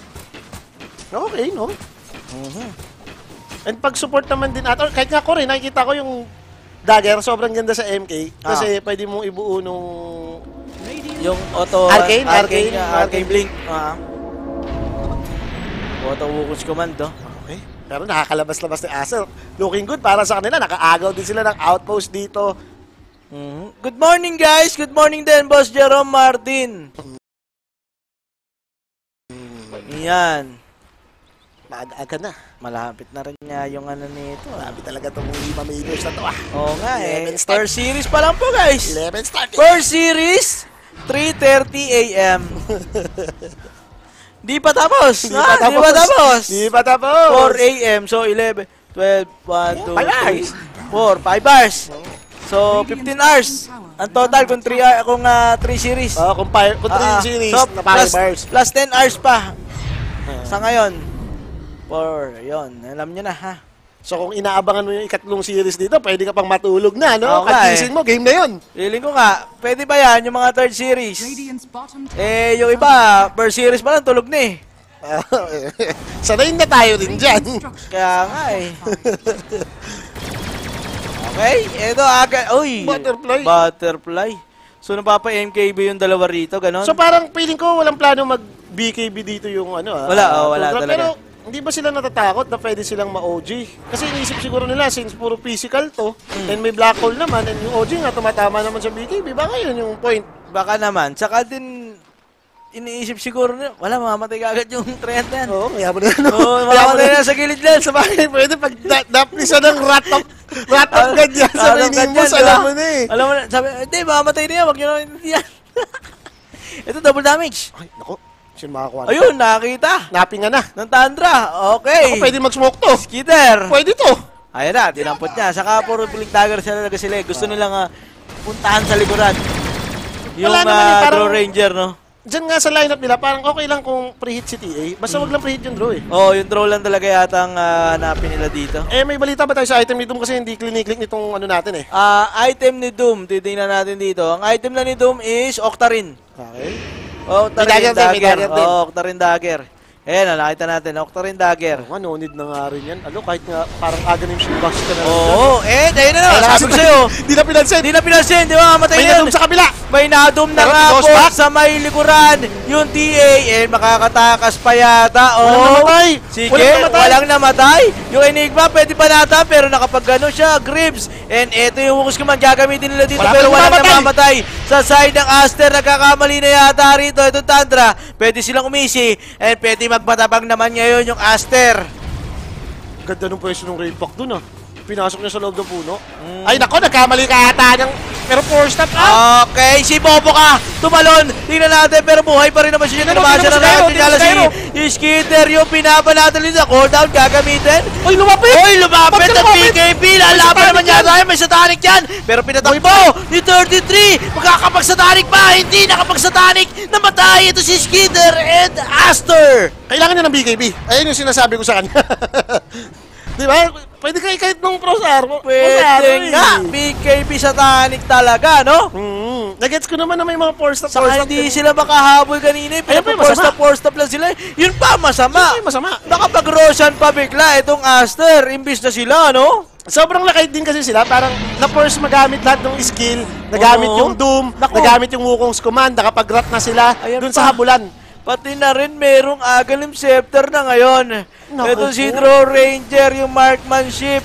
Okay, no? And pag-support naman din ata, kahit nga ko rin, nakikita ko yung dagger, sobrang ganda sa MK. Kasi pwede mong ibuo nung... Yung auto... Arcane Blink. Auto Wukus Commando. Okay. Pero nakakalabas-labas ni Acer. Looking good para sa kanila. Nakaagaw din sila ng outpost dito. Good morning guys! Good morning din, Boss Jerome Martin. Yan. Maaga na. Malapit na rin niya yung ano nito. Malapit talaga itong 5 majors na to Oo nga eh. First series pa lang po guys. 11 start. First series, 3:30 AM. Di pa tapos. Di pa tapos. 4 AM. So 11, 12, 1, 2, 3, 4, 5 hours. So 15 hours. Ang total kung 3 series. Kung 3 series so, na 5 hours. Plus 10 hours pa. Sa ngayon. Yun, alam nyo na ha. So kung inaabangan mo yung ikatlong series dito, pwede ka pang matulog na, no? Kagisin mo, game na yun. Feeling ko nga, pwede ba yan yung mga third series? Yung iba, first series pa lang, tulog na eh. Sanayin na tayo din dyan. Kaya nga eh. Okay, eto agad. Uy, Butterfly. So napapa-MKB yung dalawa rito, ganon? So parang feeling ko walang plano mag-BKB dito yung ano Wala talaga. Pero hindi ba sila natatakot na pwede silang ma-OG? Kasi iniisip siguro nila, since puro physical to, and may black hole naman, and yung OG nga tumatama naman sa BKB, baka yun yung point. Baka naman. Tsaka din, iniisip siguro nila, wala, mamamatay agad yung trend na yan. Oo, kaya mo na yan. Oo, mamamatay na sa gilid lang. Sa bagay, pwede pag napisa ng rat-up ganyan sa may nimbus, alam mo na eh. Alam mo na, sabi, hindi, mamamatay na yan, wag nyo na yan. Ito, double damage. Ay, naku. Sino makakuha? Ayun, nakakita. Napinga na. Ng Tundra. Okay. Ako pwede mag-smoke to. Skitter. Pwede to. Ayun na, tinampot niya. Saka puro blink dagger talaga sila. Gusto nilang puntahan sa likuran. Yung draw ranger, no? Diyan nga sa lineup nila, parang okay lang kung pre-hit si TA. Basta wag lang pre-hit yung draw eh. Oo, yung draw lang talaga yata ang hanapin nila dito. Eh, may balita ba tayo sa item ni Doom kasi hindi clinic nitong ano natin eh. Item ni Doom, titingnan natin dito. Ang item na ni Doom is Octarine. Okay. Octarine Dagger. Din. Octarine Dagger. Ayan, nakita natin. Octarine Dagger. Oo nga, no need na nga rin yan. Ano, kahit nga parang aganim shoebox ka na. Oo, ayun na na. Sabi ko sa'yo. Di na pinansin. Di na pinansin, di ba? Matay may na nadum sa kabila. May nadum na nga po sa may likuran. Yung TA, makakatakas pa yata. Walang namatay. Sige, walang namatay. Yung Enigma, pwede pa nata, pero nakapag-gano siya, Grips. And eto yung Wukus Command, gagamitin nila dito, pero walang namamatay. Sa side ng Aster, nagkakamali na yata rito. Itong Tundra, pwede silang umisi. And pwede magmatabang naman ngayon yung Aster. Ganda nung pwesto ng railpack dun ah. Pinasok niya sa loob ng puno. Ay nako, nagkamali ka ata ng... Pero 4-stop ah! Okay, si Bobo ka! Tumalon! Tingnan natin, pero buhay pa rin naman siya. Naman siya na yung Skitter, yung pinapanatan nila. Cooldown, gagamitin. Uy, lumapit! Uy, lumapit ang PKP! Lalaban naman niya tayo, may satanic yan! Pero pinatakbo ni 33! Magkakapagsatanic pa! Hindi nakapagsatanic! Namatay ito si Skitter and Aster! Kailangan niya ng BKB. Ayun yung sinasabi ko sa kanya. Di ba? Pwede kayo kahit nung Prosar. Pwede nga. BKB satanic talaga, no? Nagets ko naman na may mga 4-stop. Saka hindi sila makahabol kanina. Pero 4-stop lang sila. Yun pa, masama. Yun pa, masama. Nakapag-Roshan pa bigla itong Aster. Imbis na sila, no? Sobrang lakay din kasi sila. Parang na-force magamit lahat ng skill. Nagamit yung Doom. Nagamit yung Wukong's Command. Nakapag-rat na sila dun sa habulan. Pati na rin merong Agalim Scepter na ngayon. Ito si Draw Ranger, yung marksmanship.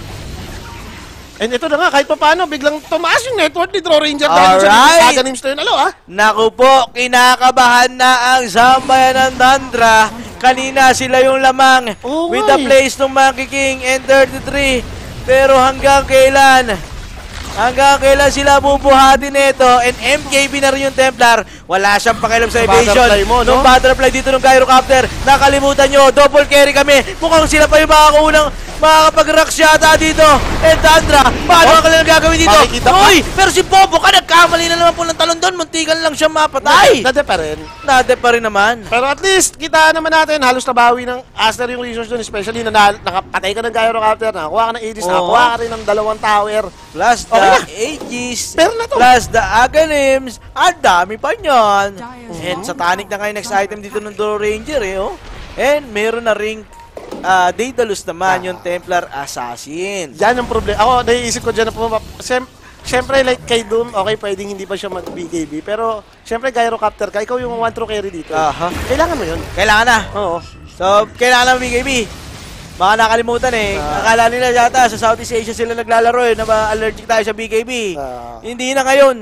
And ito na nga, kahit pa paano, biglang tumaas yung network ni Draw Ranger dahil sa Agalims na yun. Naku po, kinakabahan na ang sambayan ng Tundra. Kanina sila yung lamang with the place ng Monkey King and 33. Pero hanggang kailan? Hanggang kailan sila bubuhatin nito? And MKB na rin yung Templar. Wala siyang pakialam sa evasion. Nung butterfly dito ng Gyrocopter. Nakalimutan nyo, double carry kami. Mukhang sila pa yung makakaunang makakapag-rocks yata dito. And Tundra, paano ang kanilang gagawin dito? Uy, pero si Bobo ka, nagkamali na naman po ng talon doon. Muntikan lang siya mapatay. Nade pa rin. Nade pa rin naman. Pero at least, kita naman natin, halos nabawi ng Aster yung resource doon. Especially na nakapatay ka ng Gyrocopter, nakakuha ka ng Aegis, nakakuha ka rin ng 2 tower. Plus the Aegis, plus the Agalims, ang dami pa nyan. And satanic na kayo next item dito ng Draw Ranger eh, oh. And meron na ring Daedalus naman yung Templar Assassin. Yan ang problema. Ako, naiisip ko dyan na siyempre, like kay Doom, okay, pwedeng hindi pa siya mag-BKB. Pero, siyempre, Gyrocopter ka, ikaw yung 1 true carry dito. Kailangan mo yun. Kailangan na. Oo. So, kailangan na BKB. Baka nakalimutan eh. Akala nila yata sa Southeast Asia sila naglalaro eh, na allergic tayo sa BKB. Hindi na ngayon.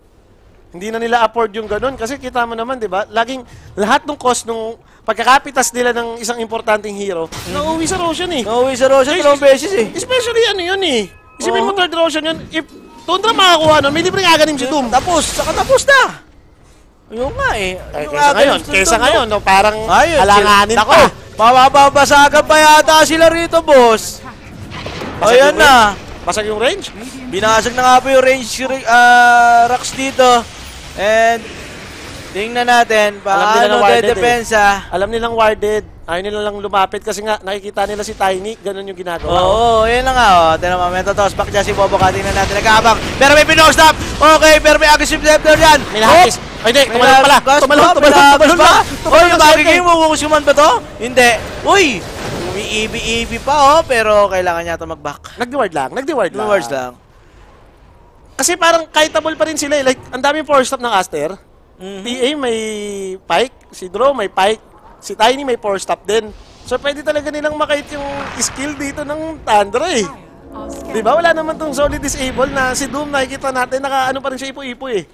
Hindi na nila afford yung ganun. Kasi kita mo naman, di ba? Laging, lahat ng cost nung pagkakapitas nila ng isang importanteng hero, nauwi sa Roshan eh. Nauwi sa Roshan, 2 beses eh. Especially ano yun eh. Isipin mo 3rd Roshan yun, if Tundra makakuha nun, may libreng Aganim si Doom. Saka tapos na. Ayun nga eh. Kesa ngayon, no, parang alanganin pa. Mababasagan pa yata sila rito, boss. Ayan na. Basag yung range? Binasag na nga po yung range rocks dito. And tingnan natin paano dedepensa. Alam nilang warded. Ayaw nila lang lumapit kasi nga nakikita nila si Tiny. Ganun yung ginagawa. Oo, yun lang nga. Tignan mo, may toss back dyan si Bobo ka. Tingnan natin, nag-aabang. Pero may pinostop. Okay, pero may aggressive scepter dyan. May nahakis. Ay, hindi. Tumalon pala. Tumalon pa. Uy, yung magiging makukusuman ba to? Hindi. Uy, umiibi-ibi pa pero kailangan niya ito mag-back. Nagdi-ward lang. Nagdi-wards lang. Kasi parang kahitable pa rin sila eh. Like, ang daming 4-stop ng Aster. TA may Pike. Si Draw may Pike. Si Tiny may 4-stop din. So pwede talaga nilang makait yung skill dito ng Tundra eh. Diba? Wala naman tong solid disable na si Doom nakikita natin naka ano pa rin siya ipo-ipo eh.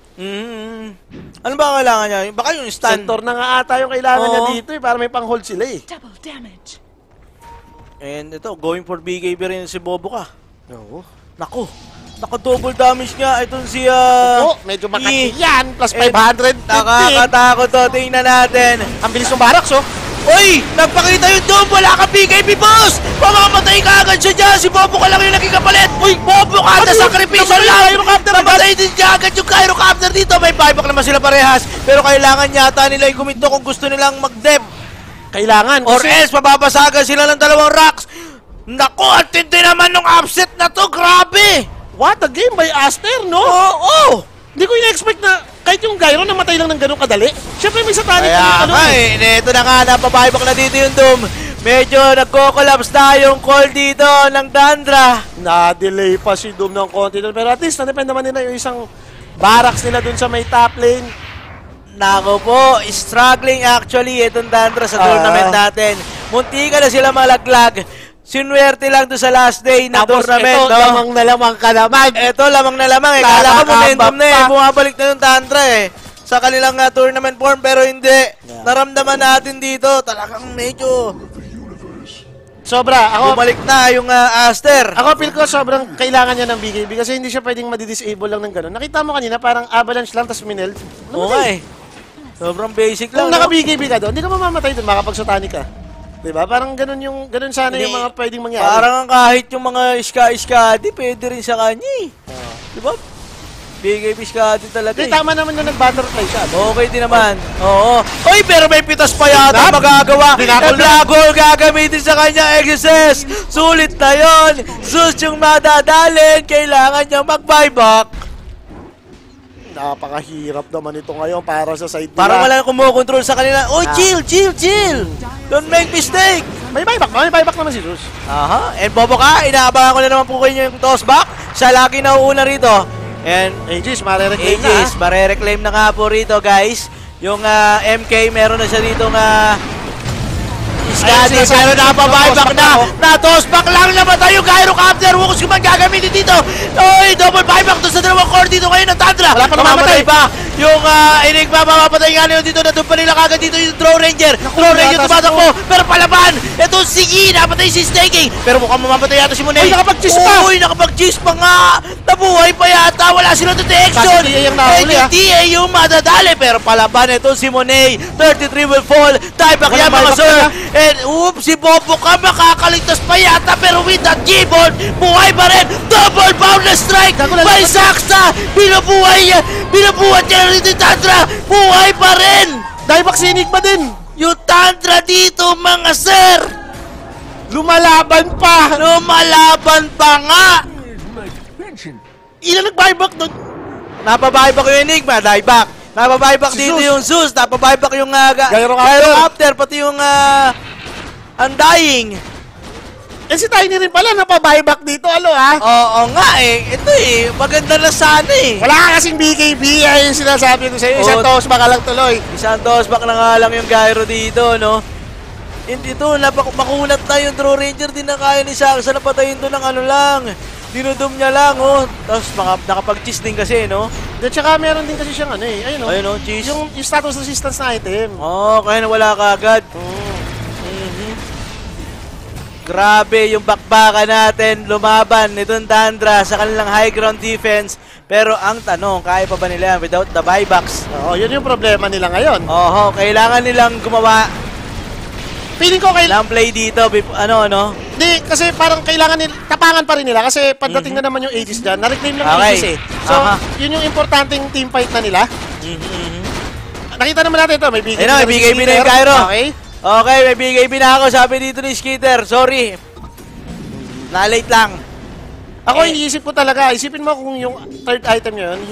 Ano ba kailangan niya? Baka yung stun. Centaur na nga ata yung kailangan niya dito eh para may pang-hold sila eh. Double damage. And ito, going for BKB rin si Bobo ka. Oo. Nako, naka-double damage nga. Itong si... medyo makati yan. Plus 550. Nakakatakot to. Tingnan natin. Ang bilis ng barracks oh. Uy! Nagpakita yung Doom! Wala ka BKB, boss! Mamamatay ka agad siya dyan! Si Bobo ka lang yung naging kapalit! Uy! Bobo ka! Nasakripisyo lang! Namatay din niya agad yung Gyrocopter dito! May buyback naman sila parehas! Pero kailangan yata nila yung guminto kung gusto nilang mag-dep. Kailangan. Or else, mababasagan sila ng dalawang racks! Naku! Ang tindi naman nung upset na to! Grabe! What a game by Aster, no? Oo! Hindi ko ina-expect na kahit yung Gyro namatay lang ng ganun kadali. Siyempre may satanic kaya nga ito na nga, napabuyback na dito yung Doom. Medyo nagko-collapse na yung call dito ng Tundra. Na-delay pa si Doom ng konti doon. Pero at least, na-depend naman nila yung isang barracks nila doon sa may top lane. Nako po, struggling actually itong Tundra sa tournament natin. Munti ka na sila malaglag. Sinuwerte lang doon sa last day na tournament. Ito, lamang na lamang ka naman. Ito, lamang na lamang eh. Kala ko momentum na eh. Bumabalik na yung Tundra eh. Sa kanilang tournament form, pero hindi. Naramdaman natin dito. Talagang medyo... Sobra. Ako, bumalik na yung Aster. Ako feel ko sobrang kailangan niya ng BKB kasi hindi siya pwedeng madi-disable lang ng gano'n. Nakita mo kanina, parang avalanche lang, tapos minel. Oo nga eh. Sobrang basic lang. Kung naka-BKB ka doon, hindi ka mamamatay doon, makapag-satanic ka. Diba? Parang ganun sana yung mga pwedeng mangyari. Parang kahit yung mga iska-iskadi, pwede rin sa kanya eh. Diba? BKB iskadi talaga eh. Tama naman yung nag-butterfly siya. Okay din naman. Oo. Oy, pero may pitas pa yata magagawa. Black hole gagamitin sa kanya, XSS. Sulit na yun. Sus yung madadalin. Kailangan niya mag-buyback. Napakahirap naman ito ngayon para sa side nila. Parang wala kumukontrol sa kanila. Oh, chill. Don't make mistake. May buyback naman si Zeus. Aha. And Bobo ka, inaabangan ko na naman po kayo yung toss back. Siya lagi na uuna rito. And Aegis, marereclaim na. Aegis, marereclaim na nga po rito, guys. Yung MK, meron na siya dito Skadi, pero napabuyback na. Na-tossback lang namatay yung Gyrocopter. Wukos ko man gagamitin dito. Oy, double buyback doon sa dalawang core dito ngayon ng Tundra. Wala pa namamatay pa. Yung Enigma, mamamatay nga nyo dito. Nandun pa nila kagad dito yung Throw Ranger. Throw Ranger tumatakbo. Pero palaban. Ito sige, napatay si Staking. Pero mukhang mamamatay yata si Monet. Uy, nakapag-cheese pa. Uy, nakapag-cheese pa nga. Nabuhay pa yata. Wala silang detection. TA yung madadali. Pero palaban ito si Monet. 33 will fall. Dieback yan mga sir. And oops, si Bobo ka makakaligtas pa yata. Pero with that G-Ball, buhay pa rin. Double boundless strike. By Saksa. Binubuhay niya rin yung Tundra. Buhay pa rin. Dieback si Enigma din. Yung Tundra dito mga sir. Lumalaban pa nga. Ilan nag-buyback doon? Napabuyback yung Enigma, dieback. Napabuyback Si dito Zeus. yung Zeus. Napabuyback yung Gyrocopter. Gyrocopter, pati yung Undying. Eh si Tiny rin pala napabuyback dito, Oo nga eh. Ito eh, maganda na sana eh. Wala ka kasing BKB, ayun yung sinasabi ko sa'yo. Isang tossback ka lang tuloy. Isang tossback na nga lang yung Gyro dito, no? Hindi to, makunat na yung Throw Ranger. Di na kaya ni Saksa na patayin to ng dinudum niya lang, oh. Tapos nakapag-cheese din kasi, no? At saka meron din kasi siyang ayun, Ayun, no, cheese. Yung status resistance na item. Kaya nawala ka agad. Grabe yung bakbakan natin, lumaban nitong Tundra sa kanilang high ground defense. Pero ang tanong, kaya pa ba nila without the buybacks? Oo, yun yung problema nila ngayon. Kailangan nilang gumawa. Feeling ko kailangan play dito, Hindi, kasi parang kailangan nila, tapangan pa rin nila kasi pagdating na naman yung Aegis dyan, na-reclaim lang yung Aegis eh. So, yun yung importanteng team fight na nila. Nakita naman natin ito, may BKB na yung Gyro. Okay. Okay, may BKB na ako, sabi dito ni Skitter. Sorry. Na-late lang. Ako, iniisip ko talaga, isipin mo kung yung third item nyo yun,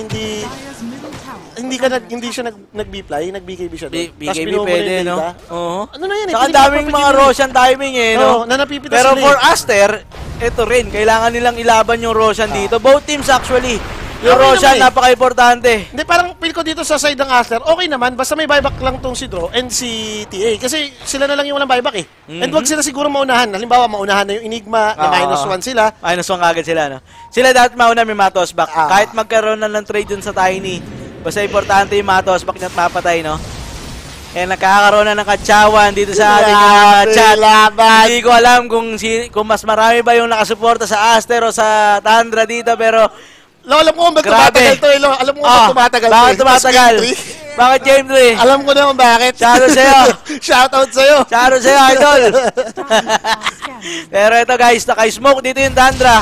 hindi siya nag-B-fly, nag-BKB siya doon. BKB pwede, no? Ano na yan eh? Saka daming mga Roshan timing eh, no? Na napipitas pero sila for Aster, ito rin, kailangan nilang ilaban yung Roshan dito. Both teams actually. Yung Roshan, napaka-importante. Hindi, parang feel ko dito sa side ng Aster, okay naman, basta may buyback lang tong si Draw and si TA. Kasi sila na lang yung walang buyback eh. And wag sila siguro maunahan. Halimbawa, maunahan na yung Enigma, na -1 sila. -1 agad sila, no? Sila dapat mauna may matosback. Kahit magkaroon na ng trade dun sa Tiny, basta importante yung matosback niya at mapatay, no? Eh, nakakaroon na ng katsawan dito sa ating chat. Hindi ko alam kung mas marami ba yung nakasuporta sa Aster o sa Tundra dito, pero alam mo kung ba't tumatagal to eh. Alam mo kung ba't tumatagal to eh. Bakit tumatagal? Bakit Game 3? Alam ko na kung bakit. Shoutout sa'yo. Shoutout sa'yo. Shoutout sa'yo, idol. Pero ito guys, naka-smoke dito yung Tundra.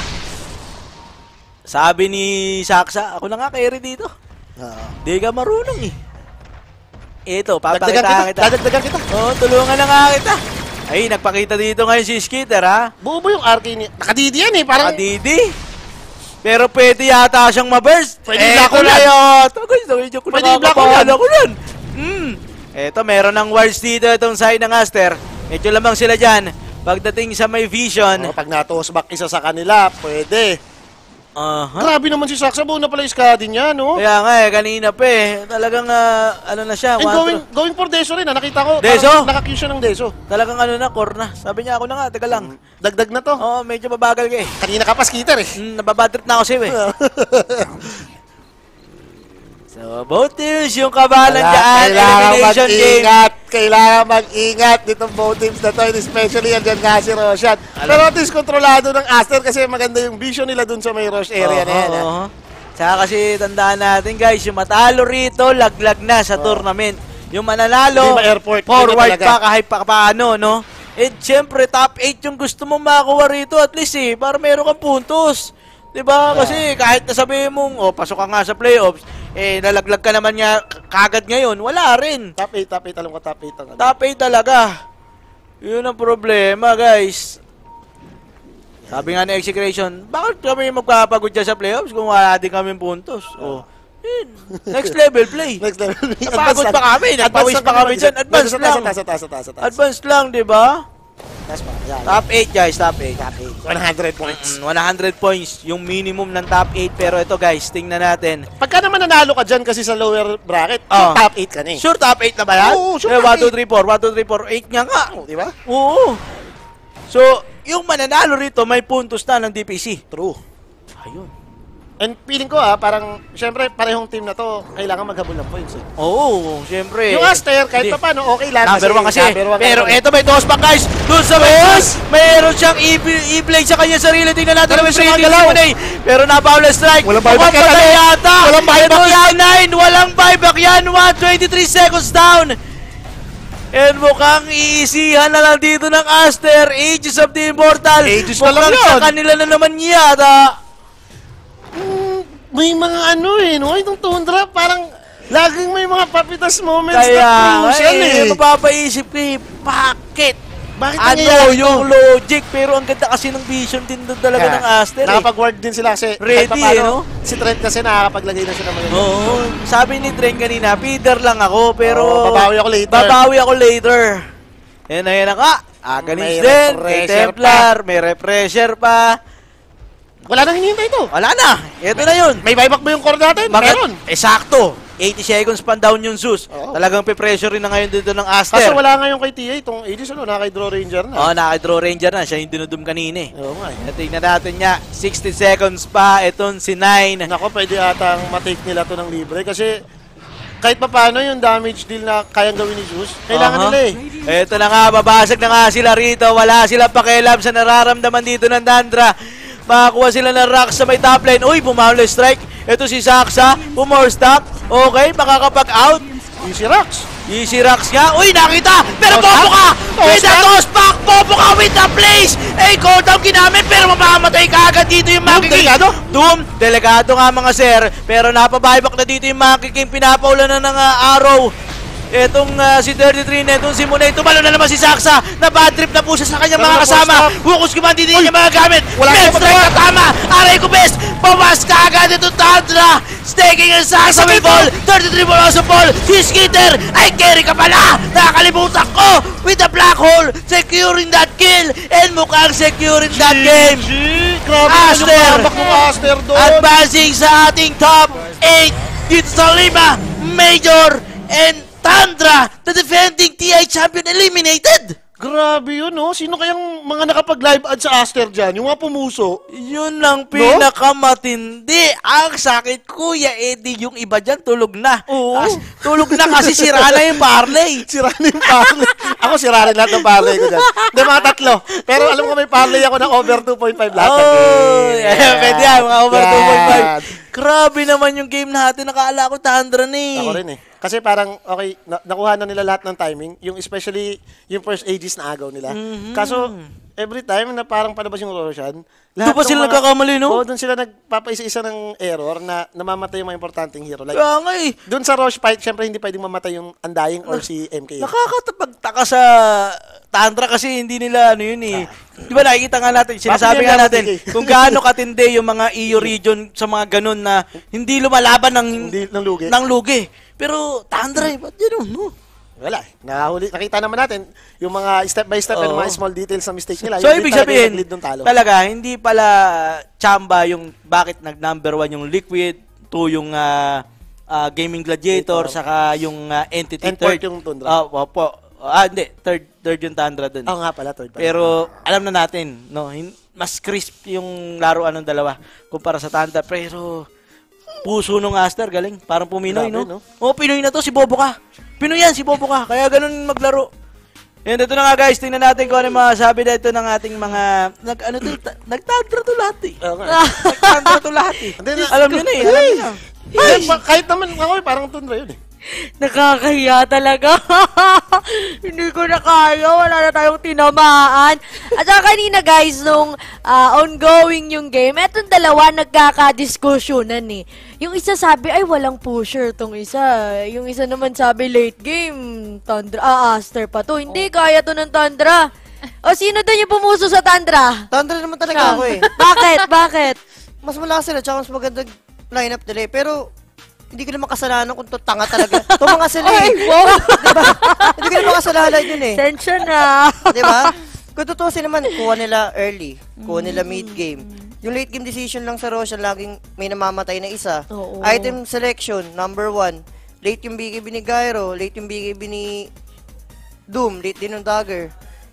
Sabi ni Saksa, ako na nga carry dito. Di ka marunong eh. Ito, papakita kita. Dadagdagan kita. Oo, tulungan na nga kita. Ay, nagpakita dito ngayon si Skitter, ha? Buo yung RK ni... Nakadidi yan eh, parang... Nakadidi? Pero pwede yata siyang ma-burst. Pwede i-block na yun. Pwede i-block ko yan. Ito, meron ng wards dito itong side ng Aster. Medyo lamang sila dyan. Pagdating sa may vision. Pag natosback isa sa kanila, pwede. Grabe naman si Saksa, buo na pala yung skadi niya, no? Kaya nga kanina pa eh. Talagang, ano na siya. And going for Deso rin, nakita ko. Deso? Naka-Q siya ng Deso. Talagang core na. Sabi niya, ako na nga, teka lang. Dagdag na to. Oo, medyo mabagal ka eh. Kanina ka pa skitter eh. Nababadrip na ako sa'yo eh. So, both teams yung kabalan dyan. Elimination game. Kailangan mag-ingat ditong both teams na to. Especially andyan nga si Roshan. Pero at least kontrolado ng Aster kasi maganda yung vision nila dun sa may rush area na yan. Tsaka kasi tandaan natin guys, yung matalo rito, laglag na sa tournament. Yung mananalo, forward pa kahit pa paano, no? Eh, syempre, top 8 yung gusto mong makakuha rito at least eh, para meron kang puntos. Diba? Kasi kahit nasabihin mong, pasok ka nga sa playoffs, eh, nalaglag ka naman niya kagad ngayon, wala rin. Top 8, alam ko top 8. Top 8 talaga. Yun ang problema, guys. Sabi nga ni Execration, bakit kami magpapagod dyan sa playoffs kung wala din kami puntos? Next level play. Next level play. Napagod pa kami, nagpawis pa kami dyan. Advance lang. Advance lang, diba? Top 8 guys, top 8. 100 points. 100 points yung minimum ng top 8. Pero ito guys, tingnan natin. Pagka naman nanalo ka dyan kasi sa lower bracket, top 8 ka na eh. Sure top 8 na ba yan? Oo, sure 1, 2, 3, 4, 1, 2, 3, 4, 8 nga nga. Di ba? Oo. So, yung mananalo rito, may puntos na ng DPC. True. Ayun. And feeling ko parang, syempre, parehong team na to, kailangan maghabol ng points eh. Oo, syempre. Yung Aster, kahit pa paano, okay lang. Number 1 kasi. Pero eto may tossback guys. Doon sa boss, mayroon siyang i-play sa kanya sarili. Tingnan natin ang rating ni pero na-foul strike. Walang buyback yata. Walang buyback yan. Walang buyback yan. 23 seconds down. And mukhang iisihan na lang dito ng Aster. Ages of the Immortal. Ages na lang yun. Sa kanila na naman yata. May mga no? Itong Tundra, parang laging may mga papitas moments kaya, na crucial eh. Mapapaisip ko bakit? Ano yung logic? Pero ang ganda kasi ng vision din doon talaga ng Aster. Nakapag-ward din sila kasi ready no? Si Trent kasi nakakapaglagay na siya naman. Oo. Sabi ni Trent kanina, feeder lang ako pero babawi ako later. Babawi ako later. And ayan na Aganis din. May Templar. May refresher pa. Wala nang hinihintay ito. Wala na. Ito na yun. May buyback ba yung core natin? Meron. Sakto. 80 seconds pa down yung Zeus. Talagang pe-pressure rin na ngayon dito ng Aster. Kaso wala nga yung kay TA. Itong Aegis, naka-draw ranger na. Naka-draw ranger na. Siya yung dinudum kanina eh. Oo nga eh. Tingnan natin niya. 60 seconds pa. Itong si 9. Nako, pwede atang matake nila to ng libre. Kasi kahit pa paano yung damage deal na kayang gawin ni Zeus, kailangan nila eh. Ito na nga. Babasag na nga sila rito. Wala sila pakialam sa nararamdaman dito ng Tundra. Makakuha sila ng rock sa may top lane. Uy, bumawala strike. Ito si Saksa. Bumawala stop. Okay, makakapag-out. Easy rocks. Easy rocks nga. Uy, nakita. Pero bobo ka. With the toss back. Bobo ka with the place. Cold down ginamit. Pero mamamatay ka agad dito yung Monkey King. Doom. Delikado nga mga sir. Pero napabuyback na dito yung Monkey King. Pinapaula na ng arrow. Etong si 33 na itong si Munay. Tumalo na naman si Saksa. Na bad trip na po siya sa kanyang mga kasama. Hukus command din niya mga gamit. Best strike na tama. Aray ko best. Pamas ka agad itong Tundra. taking a sack sa ball. 33 ball sa ball. Si Skitter ay carry ka pala. Nakakalimutan ko with the black hole. Securing that kill. And mukhang securing that game. Grabe Aster. Aster doon. Advancing sa ating top 8 dito sa Lima. Major and Tundra, the defending TI champion, eliminated. Grabe yun, no? Sino kayang mga nakapag-live ad sa Aster dyan? Yung mga pumuso? Yun lang pinakamatindi. Ang sakit, Kuya Eddie. Yung iba dyan, tulog na. Oo. Tulog na kasi sira na yung parlay. Sira na yung parlay. Ako sira rin lahat ng parlay ko dyan. Hindi, mga tatlo. Pero alam ko may parlay ako na over 2.5 lahat. Pwede yan, mga over 2.5. Grabe naman yung game natin. Nakaala ko Tundra na eh. Ako rin eh. Kasi parang, okay, nakuha na nila lahat ng timing. Yung especially, yung first ages na agaw nila. Kaso, every time na parang palabas yung Roshan, doon pa sila nagkakamali, no? Oo, doon sila nagpapaisa-isa ng error na namamatay yung mga importanteng hero. Like, kaya nga eh. doon sa Roche fight, syempre hindi pwedeng mamatay yung Undying or si MK. Nakakapagtaka sa Tundra kasi hindi nila ano yun eh. Di ba nakikita nga natin, sinasabi nga natin kung gaano katindi yung mga EU region sa mga ganun na hindi lumalaban ng lugi. Pero Tundra eh, ba't yun no? Wala eh. Nakita naman natin yung mga step by step and mga small details na mistake nila. So ibig sabihin, talaga, hindi pala chamba yung bakit nag-number 1 yung Liquid, 2 yung Gaming Gladiator, saka yung Entity and third. yung Tundra. Hindi. Third yung Tundra dun. Oo nga pala, third pala. Pero alam na natin, no, mas crisp yung laruan ng dalawa kumpara sa Tundra. Pero puso nung Aster, galing. Parang puminoy, grabe, no? Oo, Pinoy na to, si Bobo ka. Pinoy yan, si Bobo ka. Kaya ganun maglaro. And ito na nga guys, tingnan natin kung ano yung masasabi na ito ng ating mga, nag-Tundra to lahat eh. Nag-Tundra to lahat eh. Alam nyo na eh, alam nyo na. Kahit naman ako parang Tundra yun eh. Nakakahiya talaga. Hindi ko na kaya. Wala na tayong tinamaan. At saka kanina guys, nung ongoing yung game, etong dalawa nagkakadiskusyonan eh. Yung isa sabi, ay walang pusher tong isa. Yung isa naman sabi, late game, Tundra, Aster pa to. Hindi, kaya to ng Tundra. O sino doon yung pumuso sa Tundra? Tundra naman talaga ako eh. Bakit? Bakit? Mas malakas sila, tsaka mas magandang lineup nila eh. Pero, hindi ko naman kasalanan kung to tanga talaga. Ito mga sila eh. Wow. Diba? Hindi ko naman kasalanan yun eh. Tension na. Diba? Kung totoo sila man, kuha nila early, kuha nila mid-game. Yung late game decision lang sa Roshan, laging may namamatay na isa. Oo. Item selection, number 1. Late yung BKB ni Gyro, late yung BKB ni Doom, late din yung Dagger.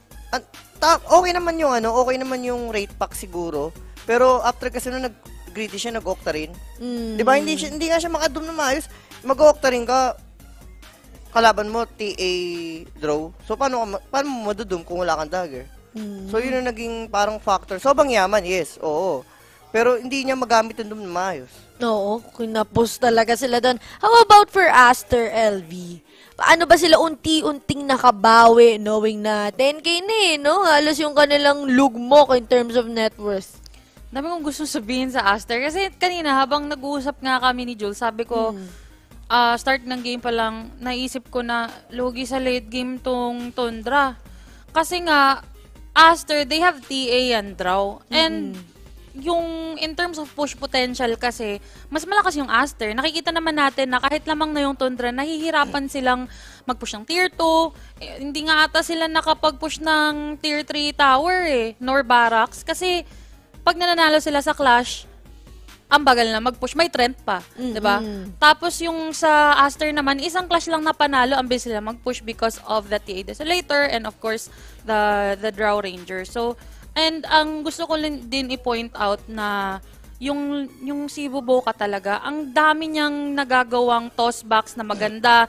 Okay naman yung okay naman yung rate pack siguro. Pero after kasi nung greedy siya, nag-octarine. Di ba? Hindi nga siya makadum na maayos. Mag-octarine ka, kalaban mo, TA draw. So, paano mo madudum kung wala kang dagger? So, yun ang naging parang factor. Sobrang yaman, yes, oo. Pero hindi niya magamit yung dum na maayos. Oo, kinapos talaga sila doon. How about for Aster, LV? Paano ba sila unti-unting nakabawi knowing na 10K na eh, no? Halos yung kanilang lugmok in terms of net worth. Dami kong gusto sabihin sa Aster. Kasi kanina, habang nag-uusap nga kami ni Jules, sabi ko, start ng game pa lang, naisip ko na lugi sa late game tong Tundra. Kasi nga, Aster, they have TA and draw. And yung in terms of push potential kasi, mas malakas yung Aster. Nakikita naman natin na kahit lamang na yung Tundra, nahihirapan silang mag-push ng tier 2. Hindi nga ata sila nakapag-push ng tier 3 tower nor barracks. Kasi, pag nananalo sila sa clash, ang bagal na mag-push. May trend pa, diba? Tapos yung sa Aster naman, isang clash lang na panalo, ang bilis sila mag-push because of the TA Desolator and of course, the Drow Ranger. So, and ang gusto ko din i-point out na yung si Boboka talaga, ang dami niyang nagagawang tossbacks na maganda,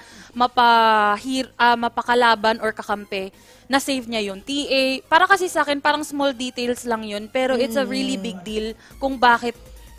mapakalaban or kakampi. Na-save niya yung TA. Para kasi sa akin, parang small details lang yun, pero it's a really big deal kung bakit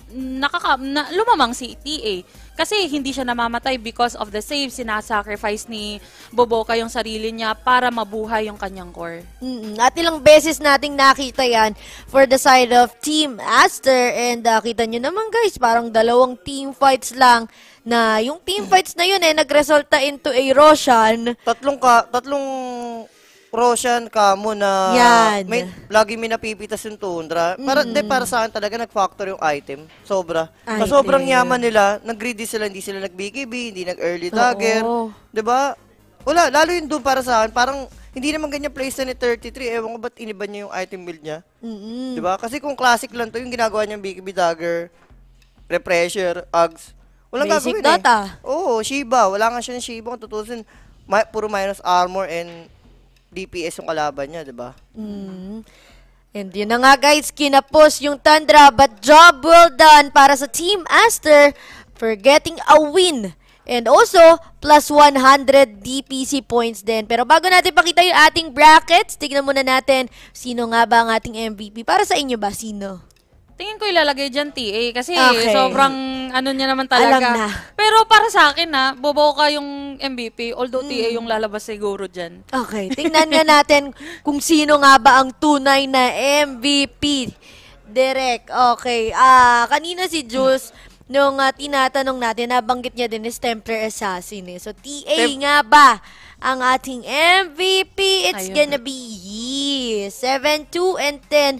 lumamang si TA. Kasi hindi siya namamatay because of the save, sinasacrifice ni Boboka yung sarili niya para mabuhay yung kanyang core. At ilang beses nating nakita yan for the side of Team Aster. And kita nyo naman guys, parang 2 team fights lang na yung team fights na yun nagresulta into a Roshan. Tatlong Roshan, Kamo na Yan. lagi may napipitas yung Tundra. Para sa akin talaga nag-factor yung item. Sobra. Sa Item. sobrang yaman nila, nag-greedy sila, hindi sila nag-BKB, hindi nag-early dagger. Oo. 'Di ba? Wala, lalo yung Doom para sa akin, parang hindi naman ganyan playstyle ni 33. Ewan ko ba't iniba niya yung item build niya. 'Di ba? Kasi kung classic lang to, yung ginagawa niyang BKB dagger, refresher, Ags, walang Basic gagawin data. Oo, Shiba. Wala nga siya ng Shiba kung tutusin. Puro minus armor and DPS yung kalaban niya, di ba? And yun na nga guys, kinapos yung Tundra, but job well done para sa Team Aster for getting a win. And also, plus 100 DPC points din. Pero bago natin pakita yung ating brackets, tignan muna natin sino nga ba ang ating MVP. Para sa inyo ba, sino? Tingin ko ilalagay dyan TA kasi Okay. sobrang ano niya naman talaga. Alam na. Pero para sa akin bobo ka yung MVP, although TA yung lalabas siguro dyan. Okay, tingnan nga natin kung sino nga ba ang tunay na MVP. Direk, okay. Kanina si Jules, nung tinatanong natin, nabanggit niya din is Templar Assassin eh. So, TA nga ba ang ating MVP? It's Ayun. gonna be Yee. 7-2 and 10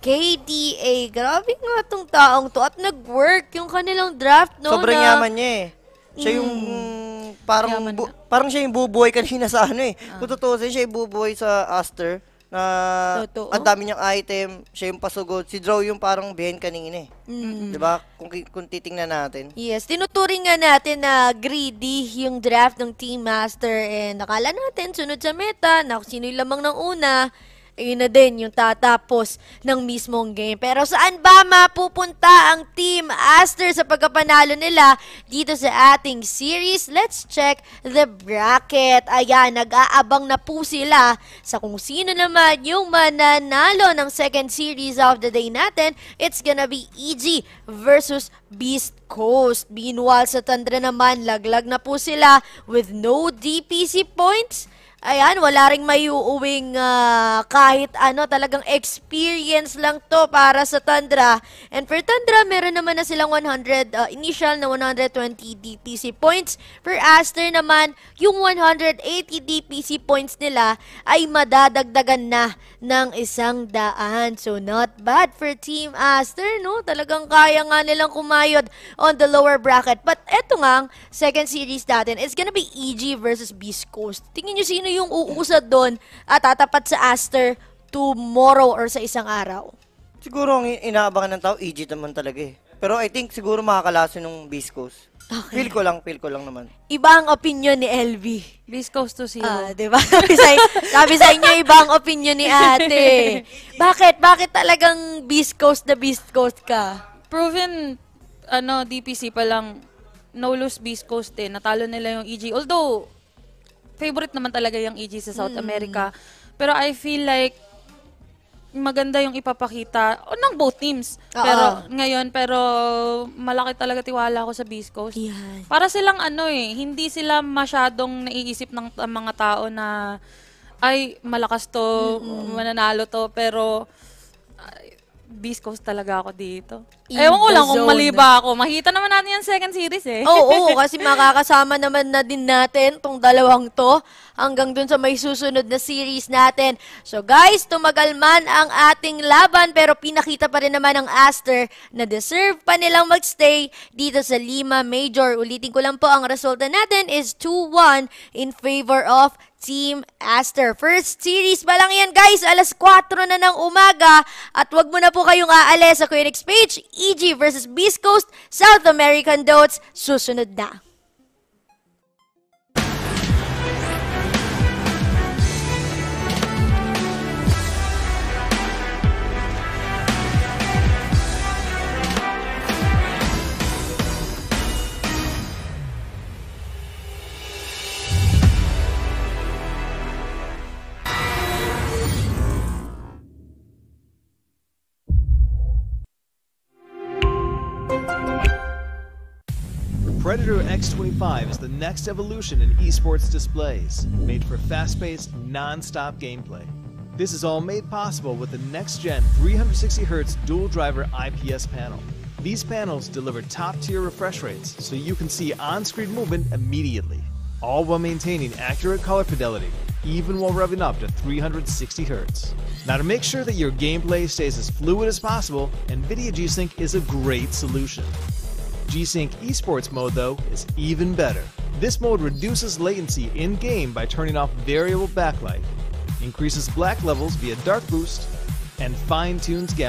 KDA. Grabe nga tong taong to. At nag-work yung kanilang draft, no? Sobrang yaman niya eh. Siya yung parang Yaman parang siya yung bubuhay kanina sa ano eh. Kung tutusin, siya yung bubuhay sa Aster na Totoo. ang dami niyang item, siya yung pasugod. Si Draw yung parang behind kanina eh. 'Di ba? Kung titingnan natin. Yes, tinuturing nga natin na greedy yung draft ng Team Master and nakala natin sunod sa meta na kung sino yung lamang ng una, ayun na din yung tatapos ng mismong game. Pero saan ba mapupunta ang Team Aster sa pagkapanalo nila dito sa ating series? Let's check the bracket. Ayan, nag-aabang na po sila sa kung sino naman yung mananalo ng second series of the day natin. It's gonna be EG versus Beast Coast. Meanwhile, sa Tundra naman, laglag na po sila with no DPC points. Ayan, wala ring may uuwing kahit ano, talagang experience lang to para sa Tundra. And for Tundra, meron naman na silang 100, initial na 120 DPC points. For Aster naman, yung 180 DPC points nila ay madadagdagan na ng 100. So, not bad for Team Aster, no? Talagang kaya nga nilang kumayod on the lower bracket. But eto nga, ang second series natin, it's gonna be EG versus Beast Coast. Tingin nyo sino yung uusad doon at tatapat sa Aster tomorrow or sa isang araw? Siguro ang inaabangan ng tao, EG naman talaga eh. Pero I think siguro makakalason ng Beast Coast. Okay. Feel ko lang naman. Iba ang opinion ni LV. Beast Coast to zero. Diba? Sabi sa inyo, iba ang opinion ni ate. Bakit talagang Beast Coast na Beast Coast ka? Proven, DPC pa lang, no lose Beast Coast eh. Natalo nila yung EG. Although, favorite naman talaga yung EG sa South America. Pero I feel like, maganda yung ipapakita ng both teams. Pero ngayon, malaki talaga tiwala ko sa Beast Coast. Yan. Para silang hindi sila masyadong naiisip ng mga tao na ay malakas to, mananalo to, pero Beast Coast talaga ako dito. In Ewan ko the lang kung zone. mali ba ako. Makita naman natin yung second series eh. Oo, kasi makakasama naman na din natin tong dalawang to hanggang dun sa may susunod na series natin. So guys, tumagal man ang ating laban pero pinakita pa rin naman ng Aster na deserve pa nilang magstay dito sa Lima Major. Ulitin ko lang po, ang resulta natin is 2-1 in favor of Team Aster. First series pa lang yan guys, alas 4 na ng umaga at wag mo na po kayong aalis sa KuyaNic page. EG versus Beast Coast, South American Dots, susunod na. Predator X25 is the next evolution in esports displays, made for fast-paced, non-stop gameplay. This is all made possible with the next-gen 360Hz dual-driver IPS panel. These panels deliver top-tier refresh rates so you can see on-screen movement immediately, all while maintaining accurate color fidelity, even while revving up to 360 Hz. Now, to make sure that your gameplay stays as fluid as possible, NVIDIA G-Sync is a great solution. G-Sync Esports mode, though, is even better. This mode reduces latency in-game by turning off variable backlight, increases black levels via dark boost, and fine-tunes